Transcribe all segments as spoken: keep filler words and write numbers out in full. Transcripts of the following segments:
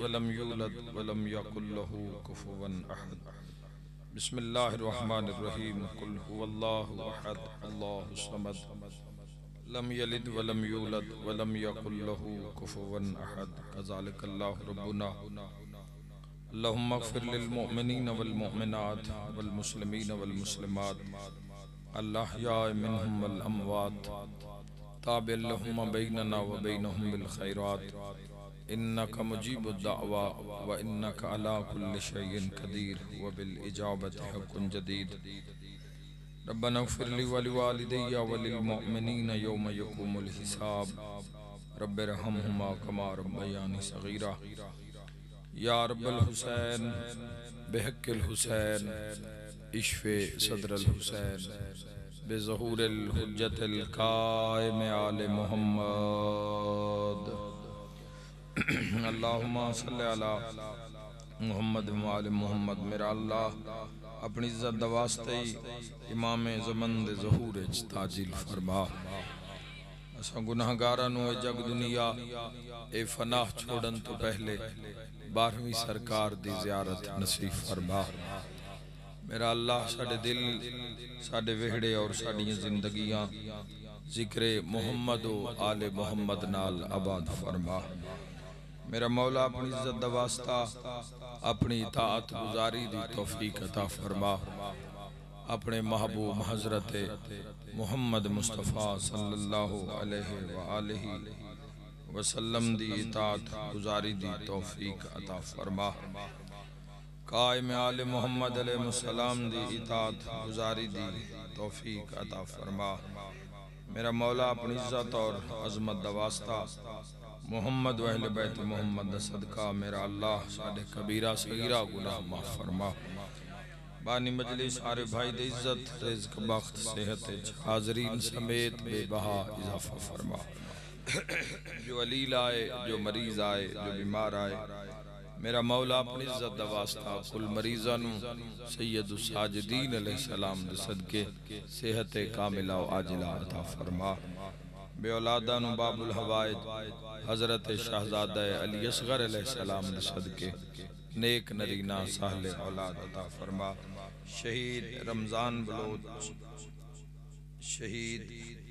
वलम यूलद वलम यकुल लहू कुफुवन अहद। बिस्मिल्लाहिर रहमानिर रहीम। कुल हुवल्लाहु अहद अल्लाहुस समद लम यलिद वलम यूलद वलम यकुल लहू कुफुवन अहद। कज़ालिकल्लाहु रब्बुना। अल्लाहुम्मा इग़फिर लिल मुअमिनीन वल मुअमिनात वल मुस्लिमीन वल मुस्लिमात अल-अहयाइ मिनहुम वल अमवात ताबिअ लहुम बैनना व बैनहुम बिल खैरात इन्नका मुजीबुद दअवा व इन्नका अला कुल्लि शैइन कदीर व बिल इजाबति हक़्क़ुन जदीद। रब्बना इग़फिर ली व लिवालिदैया व लिल मुअमिनीन यौम यक़ूमुल हिसाब। रब्बिरहमहुमा कमा रब्बयानी सगीरा। या रब्बल हुसैन बिहक़्क़िल हुसैन इश्फ़े सदरल हुसैन बिज़हूरिल हुज्जतिल क़ाइम आले मुहम्मद। अल्लाहुम्मा सल्लि अला मुहम्मद व आले मुहम्मद। मेरा अल्लाह अपनी इज़्ज़त दा वास्ते इमाम ज़मन दे ज़हूर च ताजिल फरमा। असां गुनाहगारां नूं ए जग दुनिया ए फनाह छोड़न तो पहले बारहवीं सरकार दी ज़ियारत नसीब फरमा। मेरा अल्लाह साडे दिल साडे वेहड़े और साडियां जिंदगियां जिक्रे मुहम्मद व आले मुहम्मद नाल आबाद फरमा। मेरा मौला अपनी इज़्ज़त दा वास्ता अपनी इताअत गुजारी दी तौफीक अता फरमा। अपने महबूब हज़रत मुहम्मद मुस्तफ़ा सल्लल्लाहु अलैहि व आलिहि वसल्लम दी इताअत गुजारी दी तौफीक अता फरमा। कायम आले मुहम्मद अलैहिस्सलाम दी इताअत गुजारी दी तौफीक अता फरमा। मेरा मौला अपनी इज़्ज़त और अज़मत दा वास्ता मुहम्मद व अहले बैत मुहम्मद दा सदका मेरा अल्लाह साडे कबीरा सगीरा गुनाह माफ़ फरमा। बानी मजलिस सारे भाई दे इज़्ज़त रिज़्क़ बख्त सेहत हाज़रीन समेत बेबहा इज़ाफ़ा फरमा। जो अलील आए जो मरीज़ आए जो बीमार आए मेरा मौला अपनी इज़्ज़त दा वास्ता कुल मरीज़ां नूं सैयदुस साजिदीन अलैहिस्सलाम दे सदके सेहत कामिला व आजिला अता फरमा। बे औलादा नूं बाबुल हवाइज हज़रत शहज़ादा अली असग़र अलैहिस्सलाम दे सदके नेक नरीना साहले औलाद अता फरमा। शहीद रमज़ान बलोच शहीद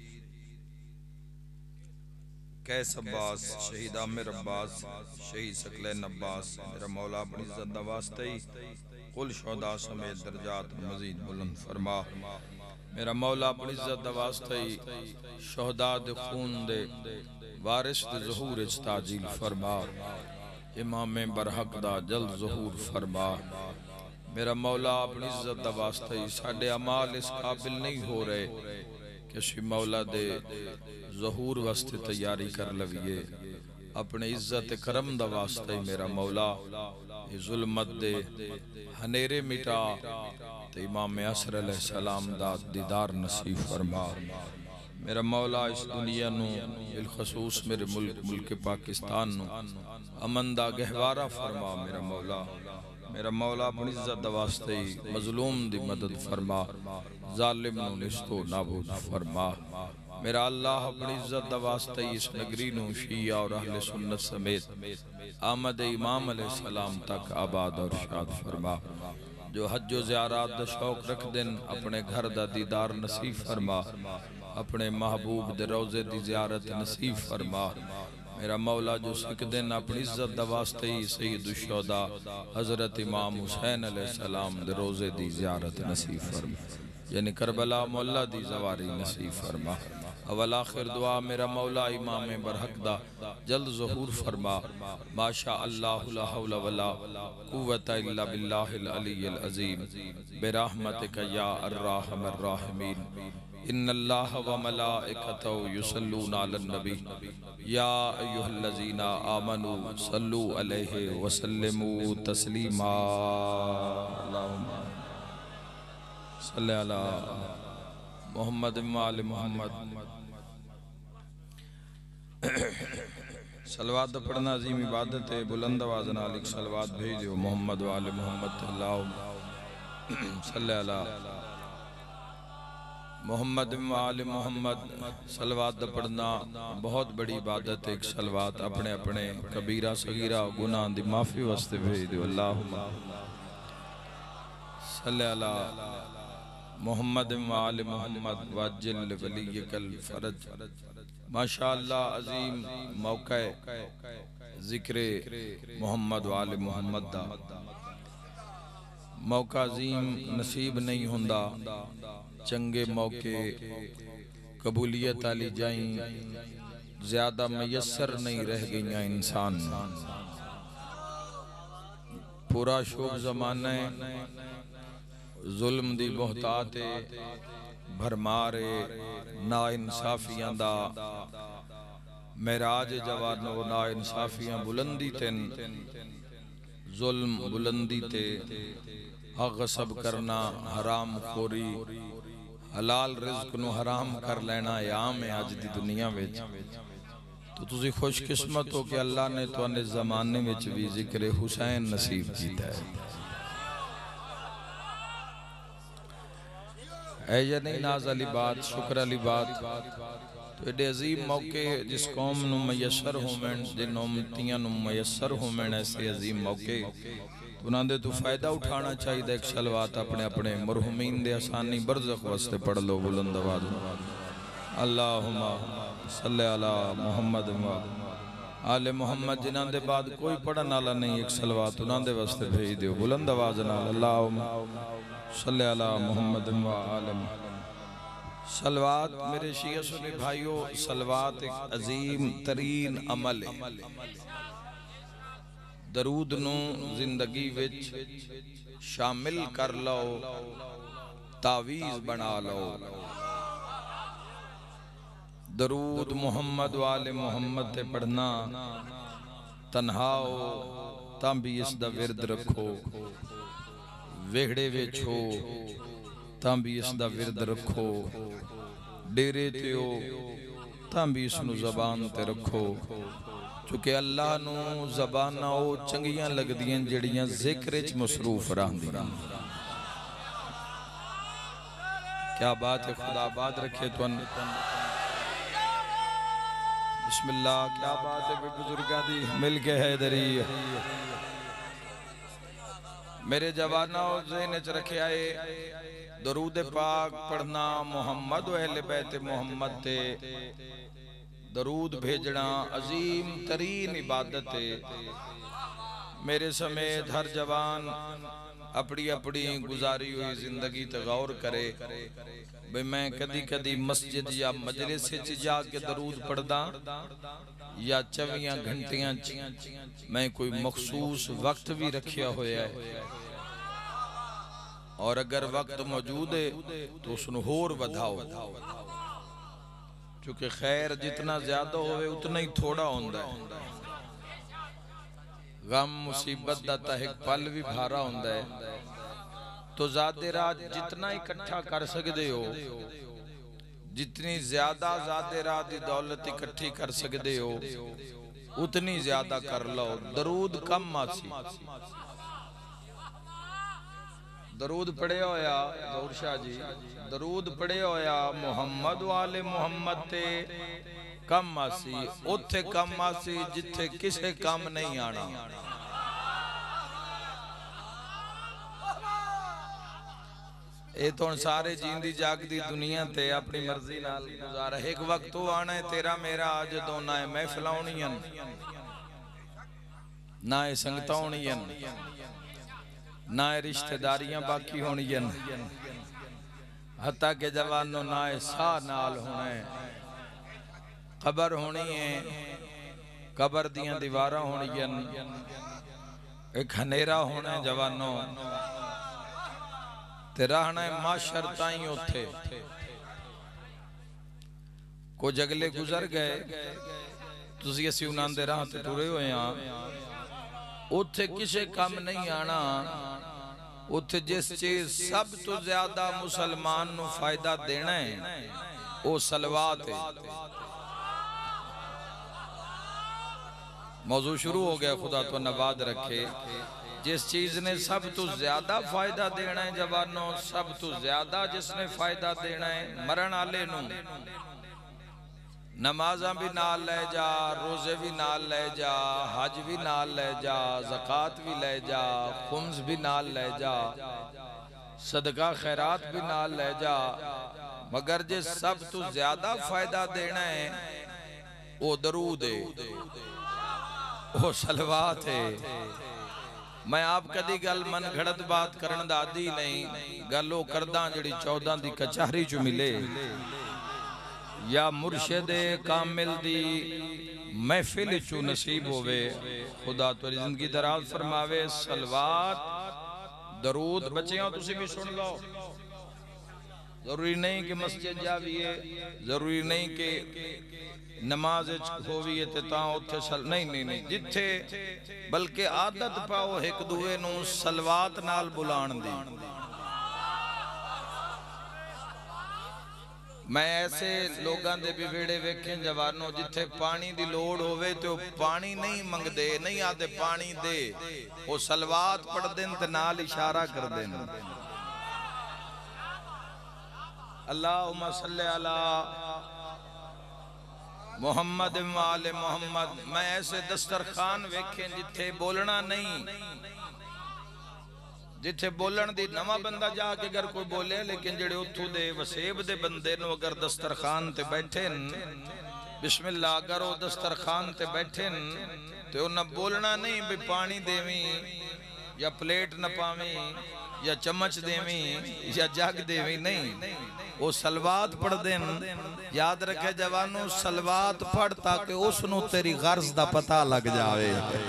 कैस अब्बास शहीद आमिर अब्बास शहीद सकलैन अब्बास मेरा मौला अपनी इज़्ज़त दा वास्ते ही कुल शुहदा समेत दर्जात मज़ीद बुलंद फरमा। मेरा मौला अपनी इज़्ज़त दा वास्ते ही शुहदा दे खून दे वारिस दे ज़हूर च ताजील फरमा। इमाम बरहक दा जल्द ज़हूर फरमा। मेरा मौला अपनी इज़्ज़त दा वास्ते ही साडे अमाल इस काबिल नहीं हो रहे कि असी मौला दे ज़हूर वास्ते तैयारी कर लविए। अपने इज़्ज़त करम दा वास्ते मेरा मौला ये जुल्मत दे हनेरे मिटा ते इमाम असर अलैहिस्सलाम दा दीदार नसीब फरमा। मेरा मौला इस दुनिया नूं बिलखसूस मेरे मुल्क मुल्क पाकिस्तान नूं अमन दा गहवारा फरमा। मेरा मौला मेरा मौला अपनी इज़्ज़त दा वास्ते मज़लूम दी मदद फरमा। ज़ालिम नूं निस्तो नाबूद फरमा। मेरा अल्लाह अपनी इज़्ज़त दा वास्ते इस नगरी नूं शिया और अहले सुन्नत समेत आमद इमाम अलैहिस्सलाम तक आबाद और शाद फरमा। जो हज व ज़ियारत दा शौक रख दिन अपने घर दा दीदार नसीब फरमा। अपने महबूब दे रोज़े दी ज़ियारत नसीब फरमा। मेरा मौला जो सिख दिन अपनी इज़्ज़त दा वास्ते ही सैयदुश शुहदा हज़रत इमाम हुसैन अलैहिस्सलाम दे रोज़े दी ज़ियारत नसीब फरमा यानी करबला मौला दी ज़वारी नसीब फरमा। अवल आखिर दुआ मेरा मौला इमाम बरहक दा जल्द ज़हूर फरमा। माशा अल्लाह ला हौला वला कुव्वता इल्ला बिल्लाहिल अलिय्यिल अज़ीम बिरहमतिका या अर्रहमर राहिमीन। इन्नल्लाह व मलाइकतहु युसल्लूना अलन नबी या अय्युहल्लज़ीना आमनू सल्लू अलैहि व सल्लिमू तस्लीमा। अल्लाहुम्मा सल्लि अला मुहम्मद व आले मुहम्मद। सलवात पढ़ना अजीम इबादत है। बुलंद आवाज़ नाल एक सलवात भेज दो मोहम्मद व आले मुहम्मद। अल्लाहुम्मा सल्लि अला मोहम्मद वाले मोहम्मद सलवात पढ़ना बहुत बड़ी इबादत है। एक सलवात अपने अपने कबीरा सगीरा गुनाह दी माफ़ी वास्ते भेज दो। अल्लाहुम्मा सल्ली अला मोहम्मद वाले मोहम्मद वाजिल वलीयकल फरज। माशाअल्लाह अजीम मौका जिक्रे मोहम्मद वाले मोहम्मद दा मौका अजीम नसीब नहीं हुंदा। चंगे मौके कबूलियत आली जाई ज्यादा मयसर नहीं रह गईया इंसान। पूरा शोक जमाना जुल्म दी बहुतात भरमारे ना इंसाफियां दा मेराज जवानो ना इंसाफियां बुलंदी तेन जुल्म बुलंदी ते हक गसब करना हराम खोरी हलाल रिज़्क नू हराम कर लेना आम है अज दी दुनिया विच। तो तुसी खुशकिस्मत हो कि अल्लाह ने तुहाने ज़माने विच भी जिक्र हुसैन नसीब कीता है। है या नहीं नाज अली बात, शुक्र अली बात। तो एडे अजीम मौके जिस कौम नू मयसर होवन जिन उम्मतियां नू मयसर होवन ऐसे अजीम मौके उन्होंने तो फायदा उठाना चाहिए। एक सलवात अपने अपने मरहुमीन दे आसानी बरज़ख वास्ते पढ़ लो बुलंद आवाज़। अल्लाहुम्मा सल्ली अला मोहम्मद व आले मोहम्मद। जिन्हां दे बाद कोई पढ़न वाला नहीं, एक सलवात उन्होंने वास्ते भेज दियो बुलंद आवाज़ नाल। अल्लाहुम्मा सल्ली अला मोहम्मद व आले मोहम्मद। सलवात मेरे शिया सुन्नी भाइयों, सलवात एक अजीम तरीन अमल है। दरूद नू जिंदगी विच शामिल कर लो, तावीज़ बना लो। दरूद मोहम्मद वाले मोहम्मद ते पढ़ना तन्हा हो तां भी इसदा विरद रखो, वेहड़े विच हो तां भी इसदा विरद रखो, डेरे ते हो तां भी इसनू ज़बान ते रखो। क्योंकि अल्लाह नू ज़बाना वो चंगियां लगदियां जड़ियां जिक्र च मसरूफ रहंदियां। क्या बात है, खुदा आबाद रखे तुन। बिस्मिल्लाह, क्या बात है बुजुर्गां दी मिल के हैदरी। मेरे जवाना ज़हन च रखे आए दरूद पाक पढ़ना मोहम्मद व अहले बैत मोहम्मद ते दरूद भेजना अजीम तरीन इबादत है। मेरे समेत हर जवान अपनी अपनी गुजारी हुई जिंदगी ते गौर करे भाई मैं कदी कदी मस्जिद या मजलिस च जाके दरूद पढ़दा या चौबीस घंटियां मैं कोई मखसूस वक्त भी रखिया होया है। और अगर वक्त मौजूद है तो उसनू होर वधाओ, क्योंकि खैर जितना ज्यादा होवे उतना ही थोड़ा होंदा है। गम मुसीबत दा तां एक पल भी भारा होंदा है। तो ज़ादे रात जितना इकट्ठा कर सकते हो, जितनी ज्यादा ज़ादे रात की दौलत इकट्ठी कर सकते हो उतनी ज्यादा कर लो। दरूद कम मासी दरूद पढ़े होया गौर शाह जी, दरूद पढ़े होया मोहम्मद वाले मोहम्मद ते कम मासी, उथे कम मासी जिथे किसे कम नहीं आना। ये तो सारे जींदी जागदी दुनिया ते अपनी मर्जी नाल गुजारा। एक वक्त तो आना है तेरा मेरा, आज तो ना है महफिल होनियां ना है संगतां होनियां ना है रिश्तेदारियां बाकी होनियां, हत्ता के जवानों ना है साह नाल होना है। कबर होनी है, कबर दियां दीवारां होनियां, एक हनेरा होना है जवानों ते रहना है माशर ताई उथे। कुछ अगले गुजर गए, तुसी असी उन्हां दे राह ते टुरे होए हां। उथे किसे कम नहीं आना। उथे जिस चीज सब तो ज्यादा मुसलमान नू फायदा देना है वो सलवात है। मौजू शुरू हो गया, खुदा तो नवाद रखे। जिस चीज ने सब तो ज्यादा फायदा देना है जवानों, सब तो ज्यादा जिसने फायदा देना है मरण आले नू, नमाजा भी नाल ले जा, रोजे भी नाल ले जा, हज भी नाल ले जा, ज़कात भी ले जा, खुम्स भी नाल ले जा, सदका खैरात भी नाल ले जा, मगर जे सब तो ज्यादा फायदा देना है वो दरूद है, वो सलवात है। मैं आप कदी गल मन घड़त बात करन दा आदी नहीं, गल वो करदा जिहड़ी चौदह दी कचहरी च मिले या मुर्शिदे कामिल दी महफिल चू नसीब होवे। खुदा तुहाडी जिंदगी दराज फरमावे। सलवात दरूद बच्चियों तुसी भी सुन लो, जरूरी नहीं कि मस्जिद जाविए, जरूरी नहीं कि नमाज होविए ते तां उत्थे सल नहीं नहीं नहीं जिथे, बल्कि आदत पाओ एक दूए नू सलवात नाल बुलाण दी। मैं ऐसे लोगों के भी वेड़े वेखे जवानों जिथे पानी की लोड़ होवे तो पानी नहीं मंगते, नहीं आते पानी दे, वो सलवात पढ़ते ते नाल इशारा कर देन, अल्लाहुम्मा सल्ली अला मोहम्मद वाले मोहम्मद। मैं ऐसे दस्तरखान वेखे जिथे बोलना नहीं, जिथे बोलन दी नवा बंदा जाके अगर कोई बोले, लेकिन जेड़े उथों दे वसेब दे बंदे नु अगर दस्तरखान ते बैठे बिस्मिल्लाह करो दस्तरखान ते बैठे ते उन्हें बोलना नहीं भी पानी देवी या प्लेट न पावी या चम्मच देवी या जग देवी, नहीं, वो सलवात पढ़ देन। याद रखे जवानों, सलवात पढ़ ताकि उसनू तेरी गर्ज दा पता लग जावे।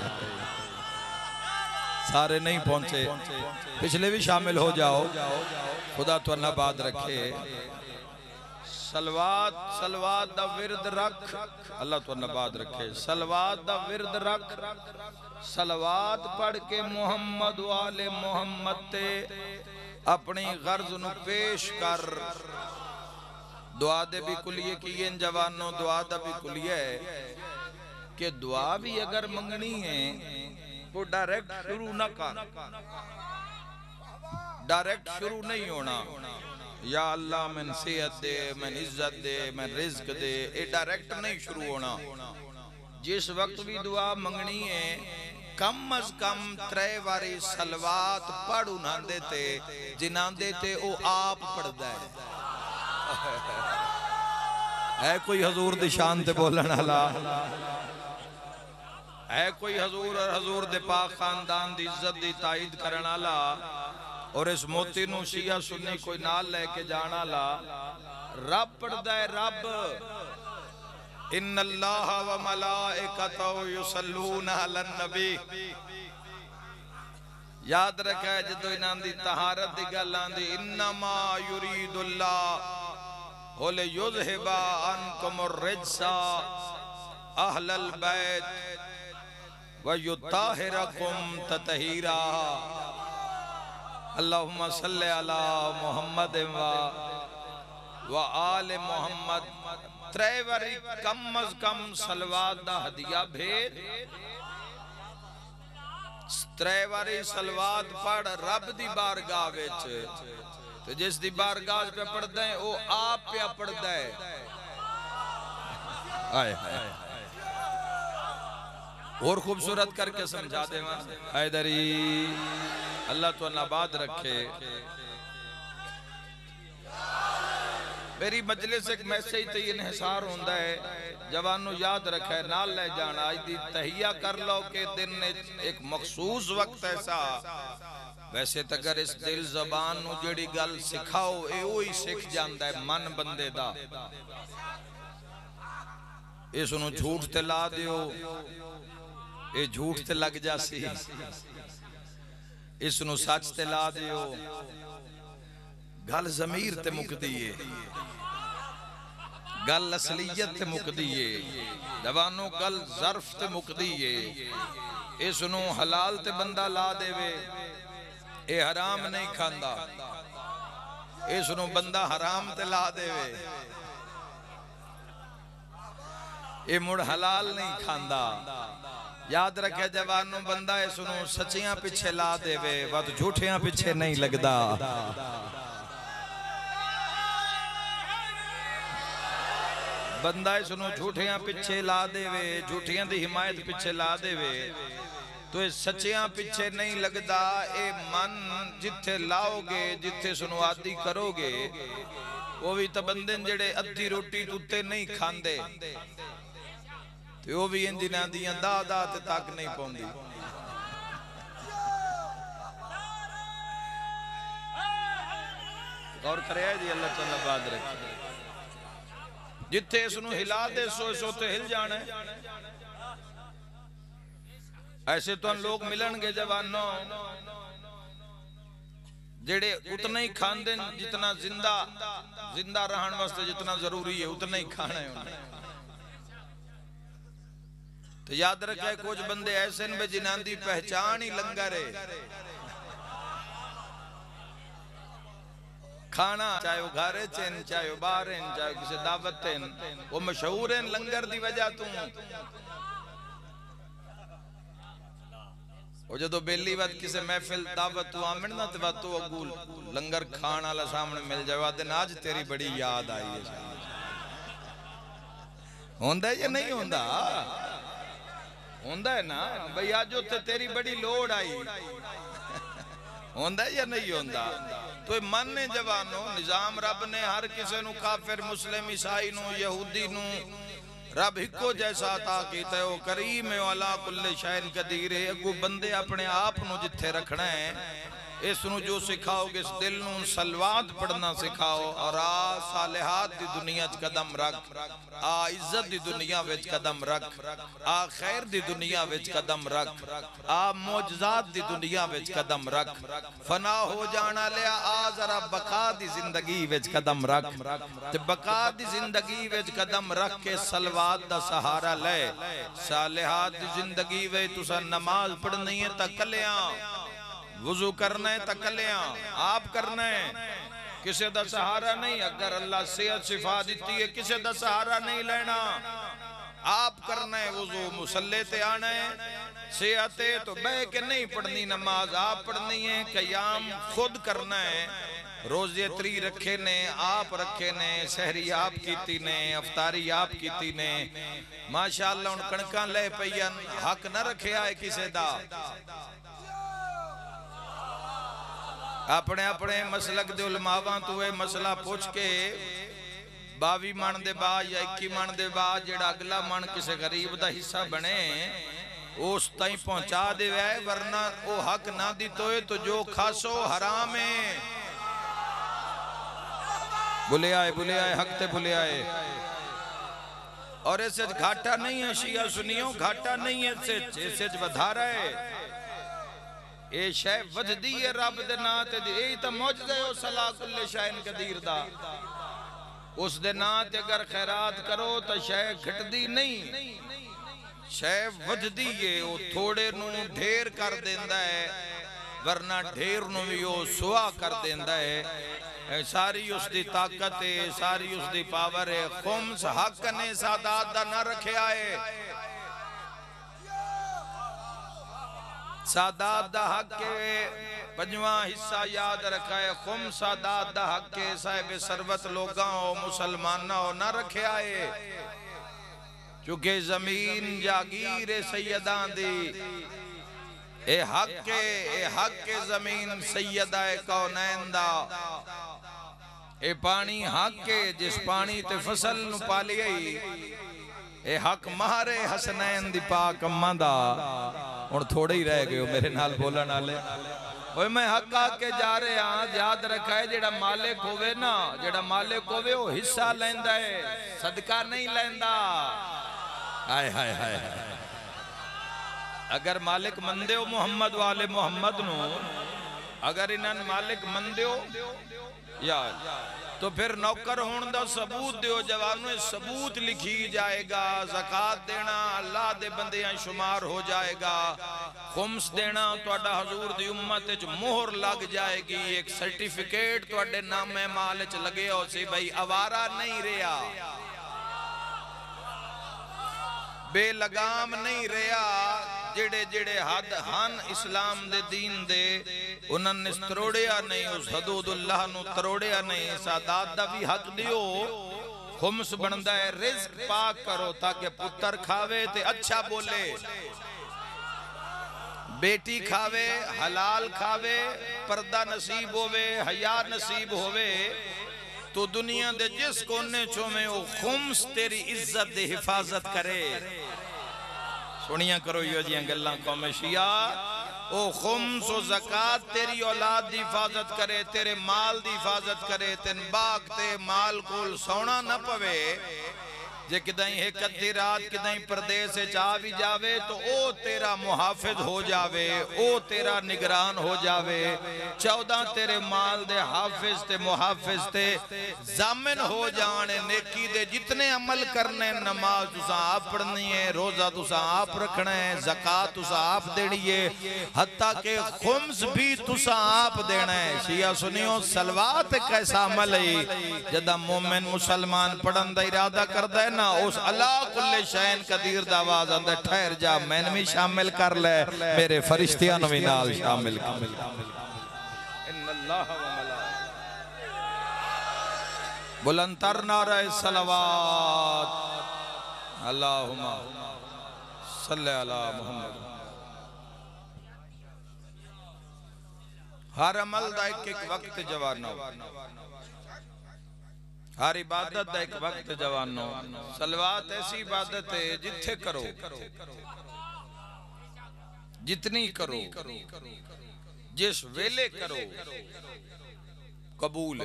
सारे नहीं पहुंचे, पिछले भी शामिल हो जाओ, खुदा तो अल्लाह रखे। सलवात सलवात दा विरद रख, अल्लाह तो अल्लाह रखे। सलवात दा विरद रख, सलवात पढ़ के मोहम्मद वाले मोहम्मद ते अपनी गर्ज नु पेश कर। दुआ दे भी कुलिये किए जवानों, दुआ दा भी कुलिये कि दुआ भी अगर मंगनी है वो डायरेक्ट शुरू ना कर, डायरेक्ट शुरू नहीं होना। या अल्लाह मैन सेहत दे, मैन इज्जत दे, मैन रिज्क दे, ये डायरेक्ट नहीं शुरू होना। जिस वक्त भी दुआ मंगनी है कम अज कम त्रै बारी सलवात पढ़ उन्हां दे ते जिन्हां दे ते ओ आप पढ़दा है। है कोई हजूर दी शान ते बोलण वाला? है कोई हजूर और हजूर दे पाक खानदान दी इज्जत दी ताईद करन वाला और इस मोती नू शिया सुन्नी कोई नाल लेके जाना ला? रब पढ़दा है, रब इन्नल्लाह व मलाइकतहु युसल्लूना अलन नबी। याद रखे जदों इन्हां दी तहारत दी गल आंदी, इन्नमा युरीदुल्लाह होले युज़हिबा अनकुमुर रिज्सा अहलल बैत व युताहिरकुम ततहीरा। अल्लाहुम्मा सल्ले अला मुहम्मद व आले मुहम्मद। त्रै बारी कम अज कम सलवात दा हदिया भेज, त्रै बारी सलवात पढ़ रब दी बारगाह विच, ते जिस दी बारगाह पे पढ़दा है वो आप पे पढ़दा है। आए हाय और खूबसूरत करके समझा दे हैदरी। अल्लाह तो आबाद रखे। मेरी मजलिस एक मैसेज ते इन्हिसार होंदा है, जवानों याद रखे नाल ले जाना। आज दी तहिया कर लो कि दिन एक मखसूस वक्त ऐसा, वैसे तो अगर इस दिल जबान नू जेड़ी गल सिखाओ ए ही सिख जांदा है मन बंदे दा। इस नू झूठ ते ला दियो, ये झूठ ते लग जासी। इस नू सच ते ला दियो, गल जमीर ते मुकदी है, गल असलियत ते मुकदी है। जवानों गल ज़र्फ ते मुकदी है। इस नू हलाल ते बंदा ला देवे, ये हराम नहीं खांदा। इस नू बंदा हराम ते ला देवे, ये मुड़ हलाल नहीं खांदा। याद रखे जवानों, बंदा है सुनो सच्चियां पिछे ला देवे वत झूठियां पिछे नहीं लगदा। बंदा है सुनो झूठियां पिछे ला देवे, झूठियां दी हिमायत पिछे ला देवे तो ये सच्चियां पिछे नहीं लगदा। ए मन जिथे लाओगे, जिथे सुनो आदि करोगे, वो भी तो बंदे जेड़े अद्धी रोटी उत्ते नहीं खांदे तो वो भी इन दिनां दियां दा दा ते तक नहीं पौंदी। गौर करे जी, अल्लाह ताला बाद रखे। जिथे इसनू हिला दे सो सो ते हिल जाना। ऐसे तो लोग मिलणगे जवानों जेड़े उतना ही खांदे जितना जिंदा जिंदा रहने वास्ते जितना जरूरी है उतना ही खाना है उन्हें। तो याद रखे कुछ बंदे ऐसे ने जिन्हां दी पहचान ही लंगर है। खाना चाहे वो घर चेन, चाहे वो बाहर चाहे किसी दावत वो मशहूर है लंगर दी वजह तू। वो जो बेली वत किसी महफिल दावत तू आमन ना तो तू अगूल लंगर खान वाला सामने मिल जाए दिन आज तेरी बड़ी याद आई है। होंदा है या नहीं होंदा? होंदा है ना भाई, आज उत्ते तेरी बड़ी लोड़ आई। होंदा या नहीं होंदा? तो मन ने जवानों निजाम रब ने हर किसी नू काफिर मुस्लिम ईसाई नू यहूदी नू रब हिको जैसा अता कीता है। वो करीम है अला कुल्ले शैन कदीर है। अगू बंदे अपने आप नू जिथे रखना है इसनू जो सिखाओगे इस दिल नू सलवात पढ़ना सिखाओ और आ सालिहात दी दुनिया च कदम रख, आ इज्जत दी दुनिया विच कदम रख, आ खैर दी दुनिया विच कदम रख, आ मौजज़ात दी दुनिया विच कदम रख। फना हो जाना लिया आ जरा बका दी जिंदगी विच कदम रख ते बका दी जिंदगी विच कदम रख के सलवात दा सहारा ले। सालिहात दी जिंदगी विच तुसा नमाज पढ़नी है तां कलियां, वुजू करना है तो कलियां आप करना है, किसी दा सहारा नहीं। अगर अल्लाह सेहत शिफा दी है किसी दा सहारा नहीं लेना, आप करना है। वुजू मुसल्ले ते आना है, सेहत है तो बह के नहीं पढ़नी नमाज, आप पढ़नी है। कयाम खुद करना है, रोजे त्री रखे ने आप रखे ने, सहरी आप कीती ने, अफतारी आप कीती ने। माशाअल्लाह हुण कणकां ले पईयां, हक न रखिया है किसी दा। अपने अपने मसलक दे उलमावां तो ये मसला पूछ के बावी मन दे बाद या इक्की मन दे बाद जेड़ा अगला मन किसी गरीब दा हिस्सा बने उस ताईं पहुंचा दे, वरना वो हक ना दी तो जो खासो हराम है। बुले आए बुले आए हक ते बुले आए। और ऐसे घाटा नहीं है शिया सुनियो, घाटा नहीं है, ऐसे वधारा है। ए शै वधदी है रब दे नां ते, यही तो मौजज़ा है सला कुल्ले शैन कदीर दा। उस दे नां ते अगर खैरात करो तो शै घटदी नहीं, शै वधदी है। वो थोड़े नू ढेर कर देंदा है, वरना ढेर नू भी वो सुआ कर देंदा है। सारी उसकी ताकत है, सारी उसकी पावर है। खुम्स हक ने सादात दा ना रखिया है, सादात दा हक के पंजवा हिस्सा याद रखा है। खुम सादात दा हक के साहिब सरबत लोगां हो मुसलमाना हो ना रखिया है, क्योंकि जमीन जागीर सैयदा दी। ए हक के ए हक के जमीन सैयदा कौनैन दा। ए पानी हक के जिस पानी ते फसल नु पाली आई, ए हक मारे हसनैन दी पाक अम्मा दा। हुण थोड़े ही रह गए मेरे नाल बोलण वाले। ओए मैं हक आके जा रहे हाँ, याद रखा है जेड़ा मालिक होवे ना, जेड़ा मालिक होवे वो हिस्सा लैंदा है, सदका नहीं लैंदा। हाय हाय हाय। अगर मालिक मंदे हो मुहम्मद वाले मुहम्मद नु, अगर इन्हां मालिक मंदे हो यार तो फिर नौकर होने का सबूत दियो जवानों। सबूत लिखी जाएगा, ज़कात देना अल्लाह दे बंदियां शुमार हो जाएगा, खुम्स देना तुहाडा हजूर दी उम्मत च मोहर लग जाएगी। एक सर्टिफिकेट तुहाडे नामे माल च लगे हो सी भाई आवारा नहीं रहा। बेलगाम नहीं रहा जेड़े जेड़े हद हन इस्लाम दे दीन दे उन्होंने तरोड़िया नहीं, उस हदूदुल्लाह नू तरोड़िया नहीं। सादात दा भी हक दियो। खुम्स बनदा है रिज़्क पाक करो ताकि पुत्र खावे ते अच्छा बोले, बेटी खावे हलाल खावे, पर्दा नसीब होवे, हया नसीब होवे। तो दुनिया दे जिस कोने चोवे वो खुम्स तेरी इज्जत दे हिफाजत करे। सुनिया करो यो जी गल्लां कौम शिया। ओ खुम्स ओ ज़कात तेरी औलाद दी हिफाजत करे, तेरे माल दी हिफाजत करे। तेन बाग ते माल कोल सोना न पवे। जे किदाई एक अद्धी रात किदाई परदेस चा भी जावे तो ओ तेरा मुहाफिज हो जावे, ओ तेरा निगरान हो जावे। चौदह तेरे माल दे हाफिज ते मुहाफिज ते जामिन हो जाने। नेकी दे जितने अमल करने, नमाज तुसा आप पढ़नी है, रोजा तुसा आप रखना है, ज़कात तुसा आप देनी है, हत्ता के खुम्स भी तुसा आप देना है। शिया सुनियो, सलवात कैसा अमल है जदा मोमिन मुसलमान पढ़न दा इरादा करदा है ना, उस अल्लाह कुल्ले शैन कदीर दा आवाज आंदा, ठहर जा मैंने भी शामिल कर ले, मेरे फरिश्तियां नु भी नाल शामिल कर। इन्नल्लाह व मलाइका बुलंदतर नारा सलावत अल्लाहुम्मा सल्ली अला मुहम्मद। हर अमल दा एक एक वक्त जवानो, हर इबादत दा एक वक्त जवानो। सलवात ऐसी इबादत है जिथे करो, जितनी करो, जिस वेले करो कबूल।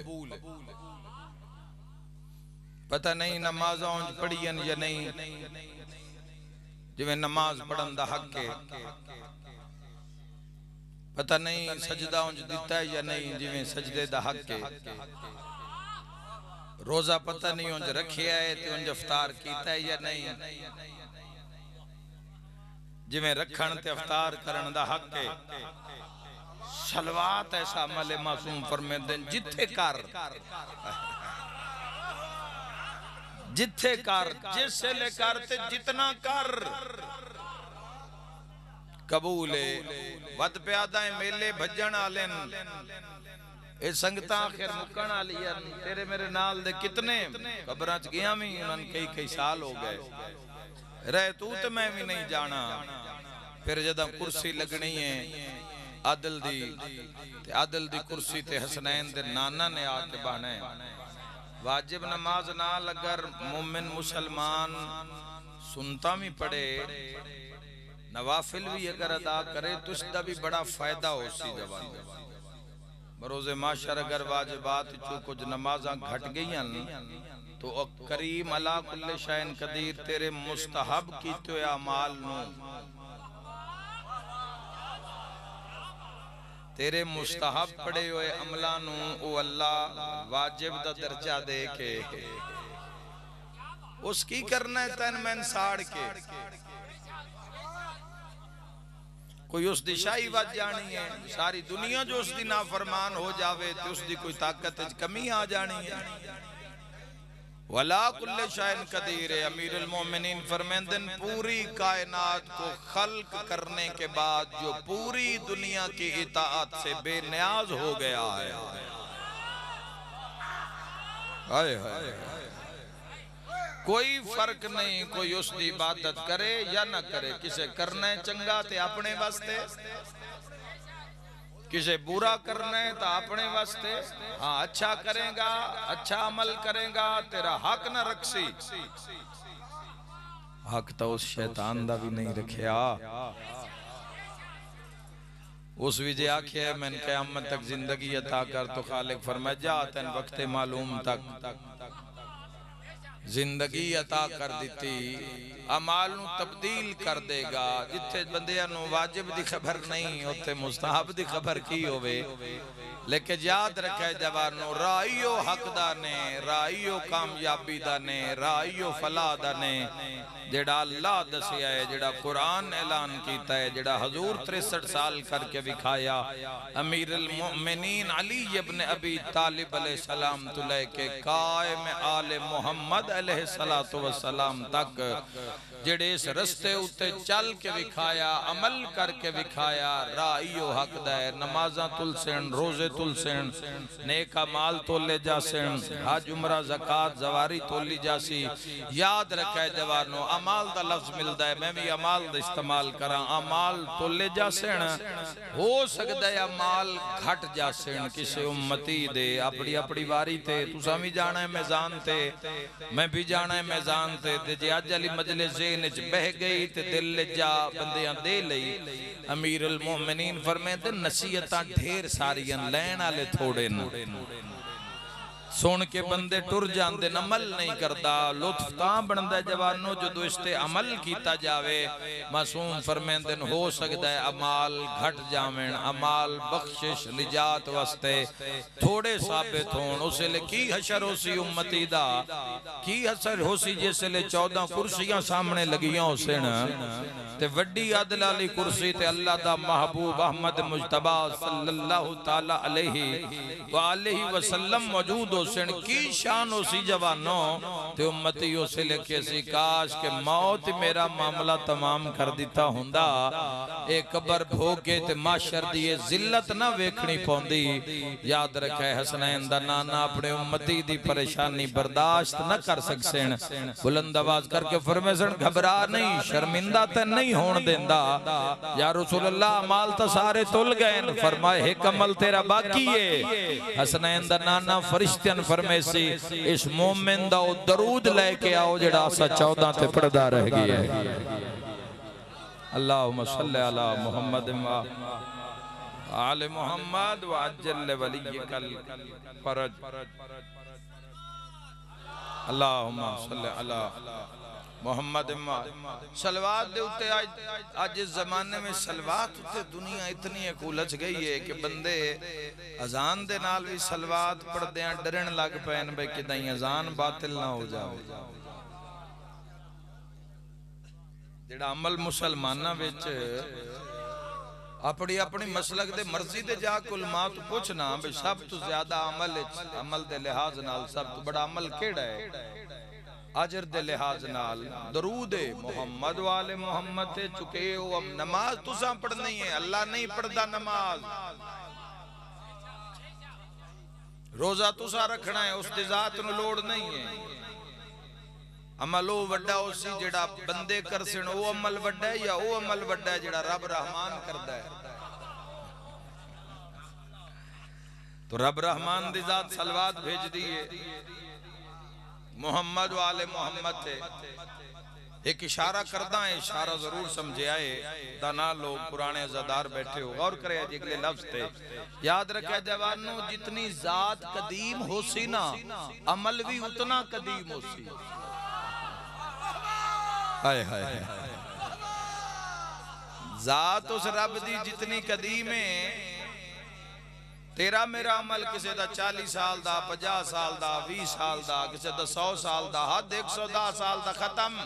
पता नहीं नमाज़ों पढ़ियन या नहीं, जिवें नमाज पढ़न दा हक है। पता नहीं सजदा दिता है या नहीं, जिवें सजदे दा हक है। रोजा पता नहीं उंज रखिया है ते उंज इफ्तार कीता है या नहीं, जिवें रखण ते इफ्तार करन दा हक है। सलवात ऐसा अमल मासूम फरमाते हैं जिथे कर, जिथे कर, जिस ले कर ते जितना कर कबूल है। वद प्यादा मेले भजन आले ए संगता आखिर मुकण वाली तेरे मेरे नाल दे कितने कब्रां च गया भी उन्हन कई कई साल हो गए रहे तू ते मैं भी नहीं जाना। फिर जदा कुर्सी लगनी है आदल दी ते आदल दी कुर्सी ते हसनैन दे नाना ने आके बहना है। वाजिब नमाज ना लगर मोमिन मुसलमान सुनता भी पड़े, नवाफिल भी अगर अदा करे तो इसका भी बड़ा फायदा हो सी जवान। बरोज़े माशर अगर वाजिबात चो कुछ नमाजा घट गई तो करीम अला कुल्ले शैन कदीर तेरे मुस्तहब की तो अमाल नु, तेरे मुस्तहब पड़े हुए अमला नु ओ अल्लाह वाजिब दा दर्जा दे के उसकी करना है तन मैन साड़ के। कोई उस दिशाई वज जानी है, सारी दुनिया जो उसकी नाफरमान हो जावे तो उसकी कोई ताकत कमी आ जानी है। वला कुल्ले शाइन कदीर है। अमीरुल मोमिनीन फरमाते हैं पूरी कायनात को खल्क करने के बाद जो पूरी दुनिया की इताअत से बेनियाज हो गया है। हाय हाय कोई फर्क नहीं, कोई उसकी इबादत करे या ना करे, किसे करना है चंगा ते अपने वास्ते, किसे बुरा करना है तो अपने वास्ते। हाँ अच्छा करेगा, अच्छा अमल करेगा, तेरा हक ना रखसी। हक तो उस शैतान दा भी नहीं रखिया। उस विजय आखिया मैंने क़यामत तक जिंदगी अता कर तो खालिक फरमाया जा तेन वक्त मालूम तक जिंदगी अता कर दी, अमाल नू तब्दील कर देगा। जिथे बंदियां नू वाजिब दी खबर नहीं उत्थे मुस्तहब दी खबर की होवे। लेकिन याद रखे जवानो राइयो हक दा ने, राइयो कामयाबी दा ने, राइयो फलाह दा ने। जेड़ा अल्लाह दसिया है, जेड़ा कुरान ऐलान कीता है, जेड़ा हजूर तिरसठ साल करके विखाया, अमीर अल मोमिनीन अली इब्न अबी तालिब अलैहिस्सलाम तो लेके कायम आले मोहम्मद अलैहिस्सलातु वस्सलाम तक जेड़े इस रस्ते उत्ते चल के विखाया, अमल करके विखाया, राइयो हक दा है। नमाजा तुलसेन, रोजे तुलसेन, नेक अमाल तोले जासेन, हज उमरा ज़कात जवारी तोली जासी। याद रखे जवानो, अमाल दा लफ्ज मिलदा है, मैं भी अमाल दा इस्तेमाल करा। अमाल तोले जासेन, हो सकदा है अमाल घट जासेन किसी उम्मती दे। अपनी अपनी वारी ते तुसा भी जाना है मैदान ते, मैं भी जाना है मैदान ते। जे अज वाली मजलिस बह गई ते दिल जा बंदियां दे लई। अमीर अल मोमिनीन फरमाते नसीहतां ढेर सारियां, लैण वाले थोड़े न। सुन के बंदे टुर जाते, अमल नहीं करता। लुत्फ तां बनता जवानों जो इस ते अमल किया जावे। मासूम फरमाते हो सकता है अमाल घट जावें, अमाल बख्शिश निजात वास्ते थोड़े साबित होन। उस वेले की हशर हो सी उम्मती दा, की हशर हो सी जिसले चौदह कुर्सियां सामने लगियां होसन ते वड्डी अदल वाली कुर्सी ते अल्लाह दा महबूब अहमद मुजतबा सल्लल्लाहु ताला अलैहि व आलिहि वसल्लम मौजूद होसन। की शान हो सी जवानों ते उम्मती उस लिखे सी काश के मौत मेरा मामला तमाम कर दिता हुंदा, एक कबर भोगे ते माशर दी जिल्लत ना वेखनी पौंदी। याद रखे हसनैन दा नाना अपने उम्मती दी परेशानी बर्दाश्त न कर सकसेन। बुलंद आवाज करके फरमासन घबरा नहीं, शर्मिंदा ते नहीं होने देंदा। या रसूल अल्लाह अमाल तो सारे तुल गए। फरमाए एक अमल तेरा बाकी है। हसनैन दा नाना फरिश्तन फरमेसी इस मोमिन दा दरूद लेके आओ जेड़ा असा चौदह ते पढ़दा रह गया है। अल्लाहुम्मा सल्ली अला मुहम्मद व आले मुहम्मद व अज्जल वलियकल फरज। अल्लाहुम्मा सल्ली अला मोहम्मद सलवात दे उत्ते आज आज इस जमाने में सलवात उत्ते दुनिया इतनी एक उलझ गई है कि बंदे अजान दे नाल भी सलवात पढ़दे हैं डरन लग पैन भाई कि नहीं अजान बातिल ना हो जाए। जेड़ा अमल मुसलमाना विच अपनी अपनी मसलक दे मर्जी दे जा उलमा तो पूछना भी सब तो ज्यादा अमल अमल दे लिहाज नाल सब तो बड़ा अमल केड़ा है? अजर दे लिहाज नाल दरूद मोहम्मद वाले मोहम्मद ते चुके हो। अब नमाज तुसा पढ़नी है, अल्लाह नहीं पढ़दा नमाज। रोजा तुसा रखना है, उसकी जात नूं लोड़ नहीं है। अमल ओ वड्डा उसी जेड़ा बंदे करसन ओ अमल वड्डा है या ओ अमल वड्डा है जेड़ा रब रहमान करदा है? तो रब रहमान दी जात सलवात भेज दी है मोहम्मद वाले मोहम्मद थे। एक इशारा करदा है, इशारा जरूर समझे आए। दाना लोग पुराने अज़ादार बैठे हो गौर करे अगले लफ्ज थे। याद रखे जवानों जितनी जात कदीम हो सी ना अमल भी उतना कदीम हो सी। हाय हाय जात उस रब दी जितनी कदीम है, तेरा मेरा अमल किसी दा चालीस साल दा, पचास साल दा, बीस साल दा, किसी दा सौ साल दा, हद एक सौ दस साल दा खत्म।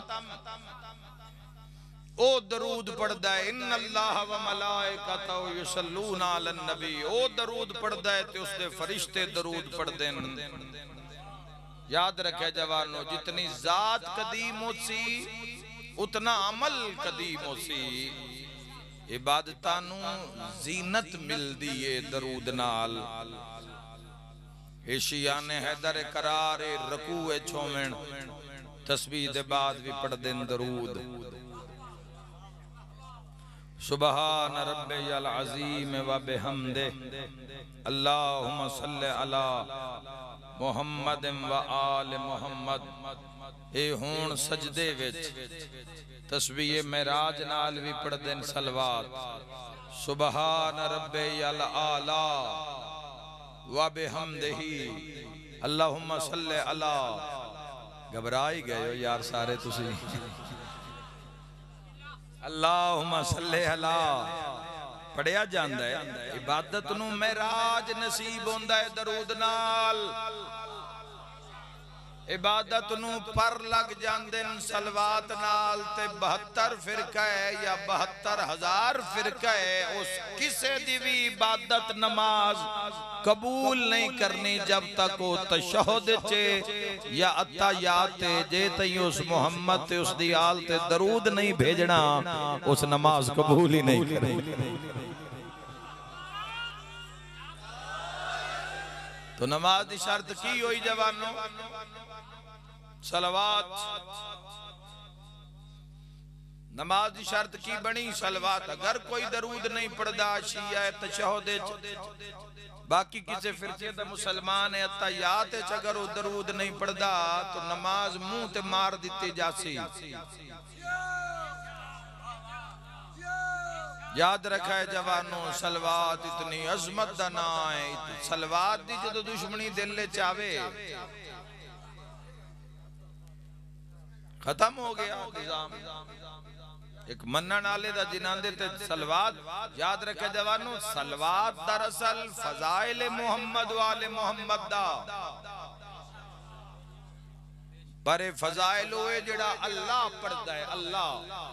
ओ दरूद पढ़दा है इन्नल्लाह व मलाइकतहु युसल्लूना अलन नबी। ओ दरूद पढ़दा है ते उसदे फरिश्ते दरूद पढ़दे न। याद रखे जवानों जितनी जात कदीम होसी उतना अमल कदीम होसी। इबादतां नूं जीनत मिलदी है दरूद नाल। एशिया ने हैदर करार रकू छोवें तस्बीह दे बाद भी पढ़दे दरूद। सुबहान रब्बियल अज़ीम व बिहम्दे अल्लाहुम्मा सल्ले अला मुहम्मद व आल मुहम्मद। ए हुण सजदे विच तस्बीह मेराज नाल भी पढ़दे सलवात। सुबहान रब्बियल आला व बिहम्दिही अल्लाहुम्मा सल्ले अला। घबरा ही गए हो यार सारे तुसी। अल्लाहुम्मा सल्ले अला पढ़िया जांदा है। इबादत नूं मेराज नसीब होंदा है दरूद नाल। इबादत नू पर लग जांदे न सलवात नाल ते बहत्तर फिरका है या बहत्तर हजार फिरका है। उस किसे दी भी इबादत नमाज कबूल नहीं करनी जब तक वो तशहुद चे या अत्तायात ते जे तई उस मोहम्मद ते उस दी आल ते दरूद नहीं भेजना उस नमाज कबूल ही नहीं करनी। तो नमाज की शर्त की हुई जवानों? सलवात। नमाज की शर्त की बनी? सलवात। अगर कोई दरूद नहीं पढ़दा शिया तशहुद बाकी किसी फिरके दा मुसलमान है अत्तायात अगर वो दरूद नहीं पढ़दा तो नमाज मुंह ते मार दी जासी। याद रखा है जवानों, सलवात इतनी अजमत दा ना है। सलवात दी जो दुश्मनी दिल चावे खत्म हो गया निजाम। एक मनन आले दा जिनांदे ते सलवात। याद रखे जवानों, सलवात दरअसल फजाइल मोहम्मद वाले मोहम्मद दा पर फजाइल होए जेड़ा अल्लाह पढ़दा है। अल्लाह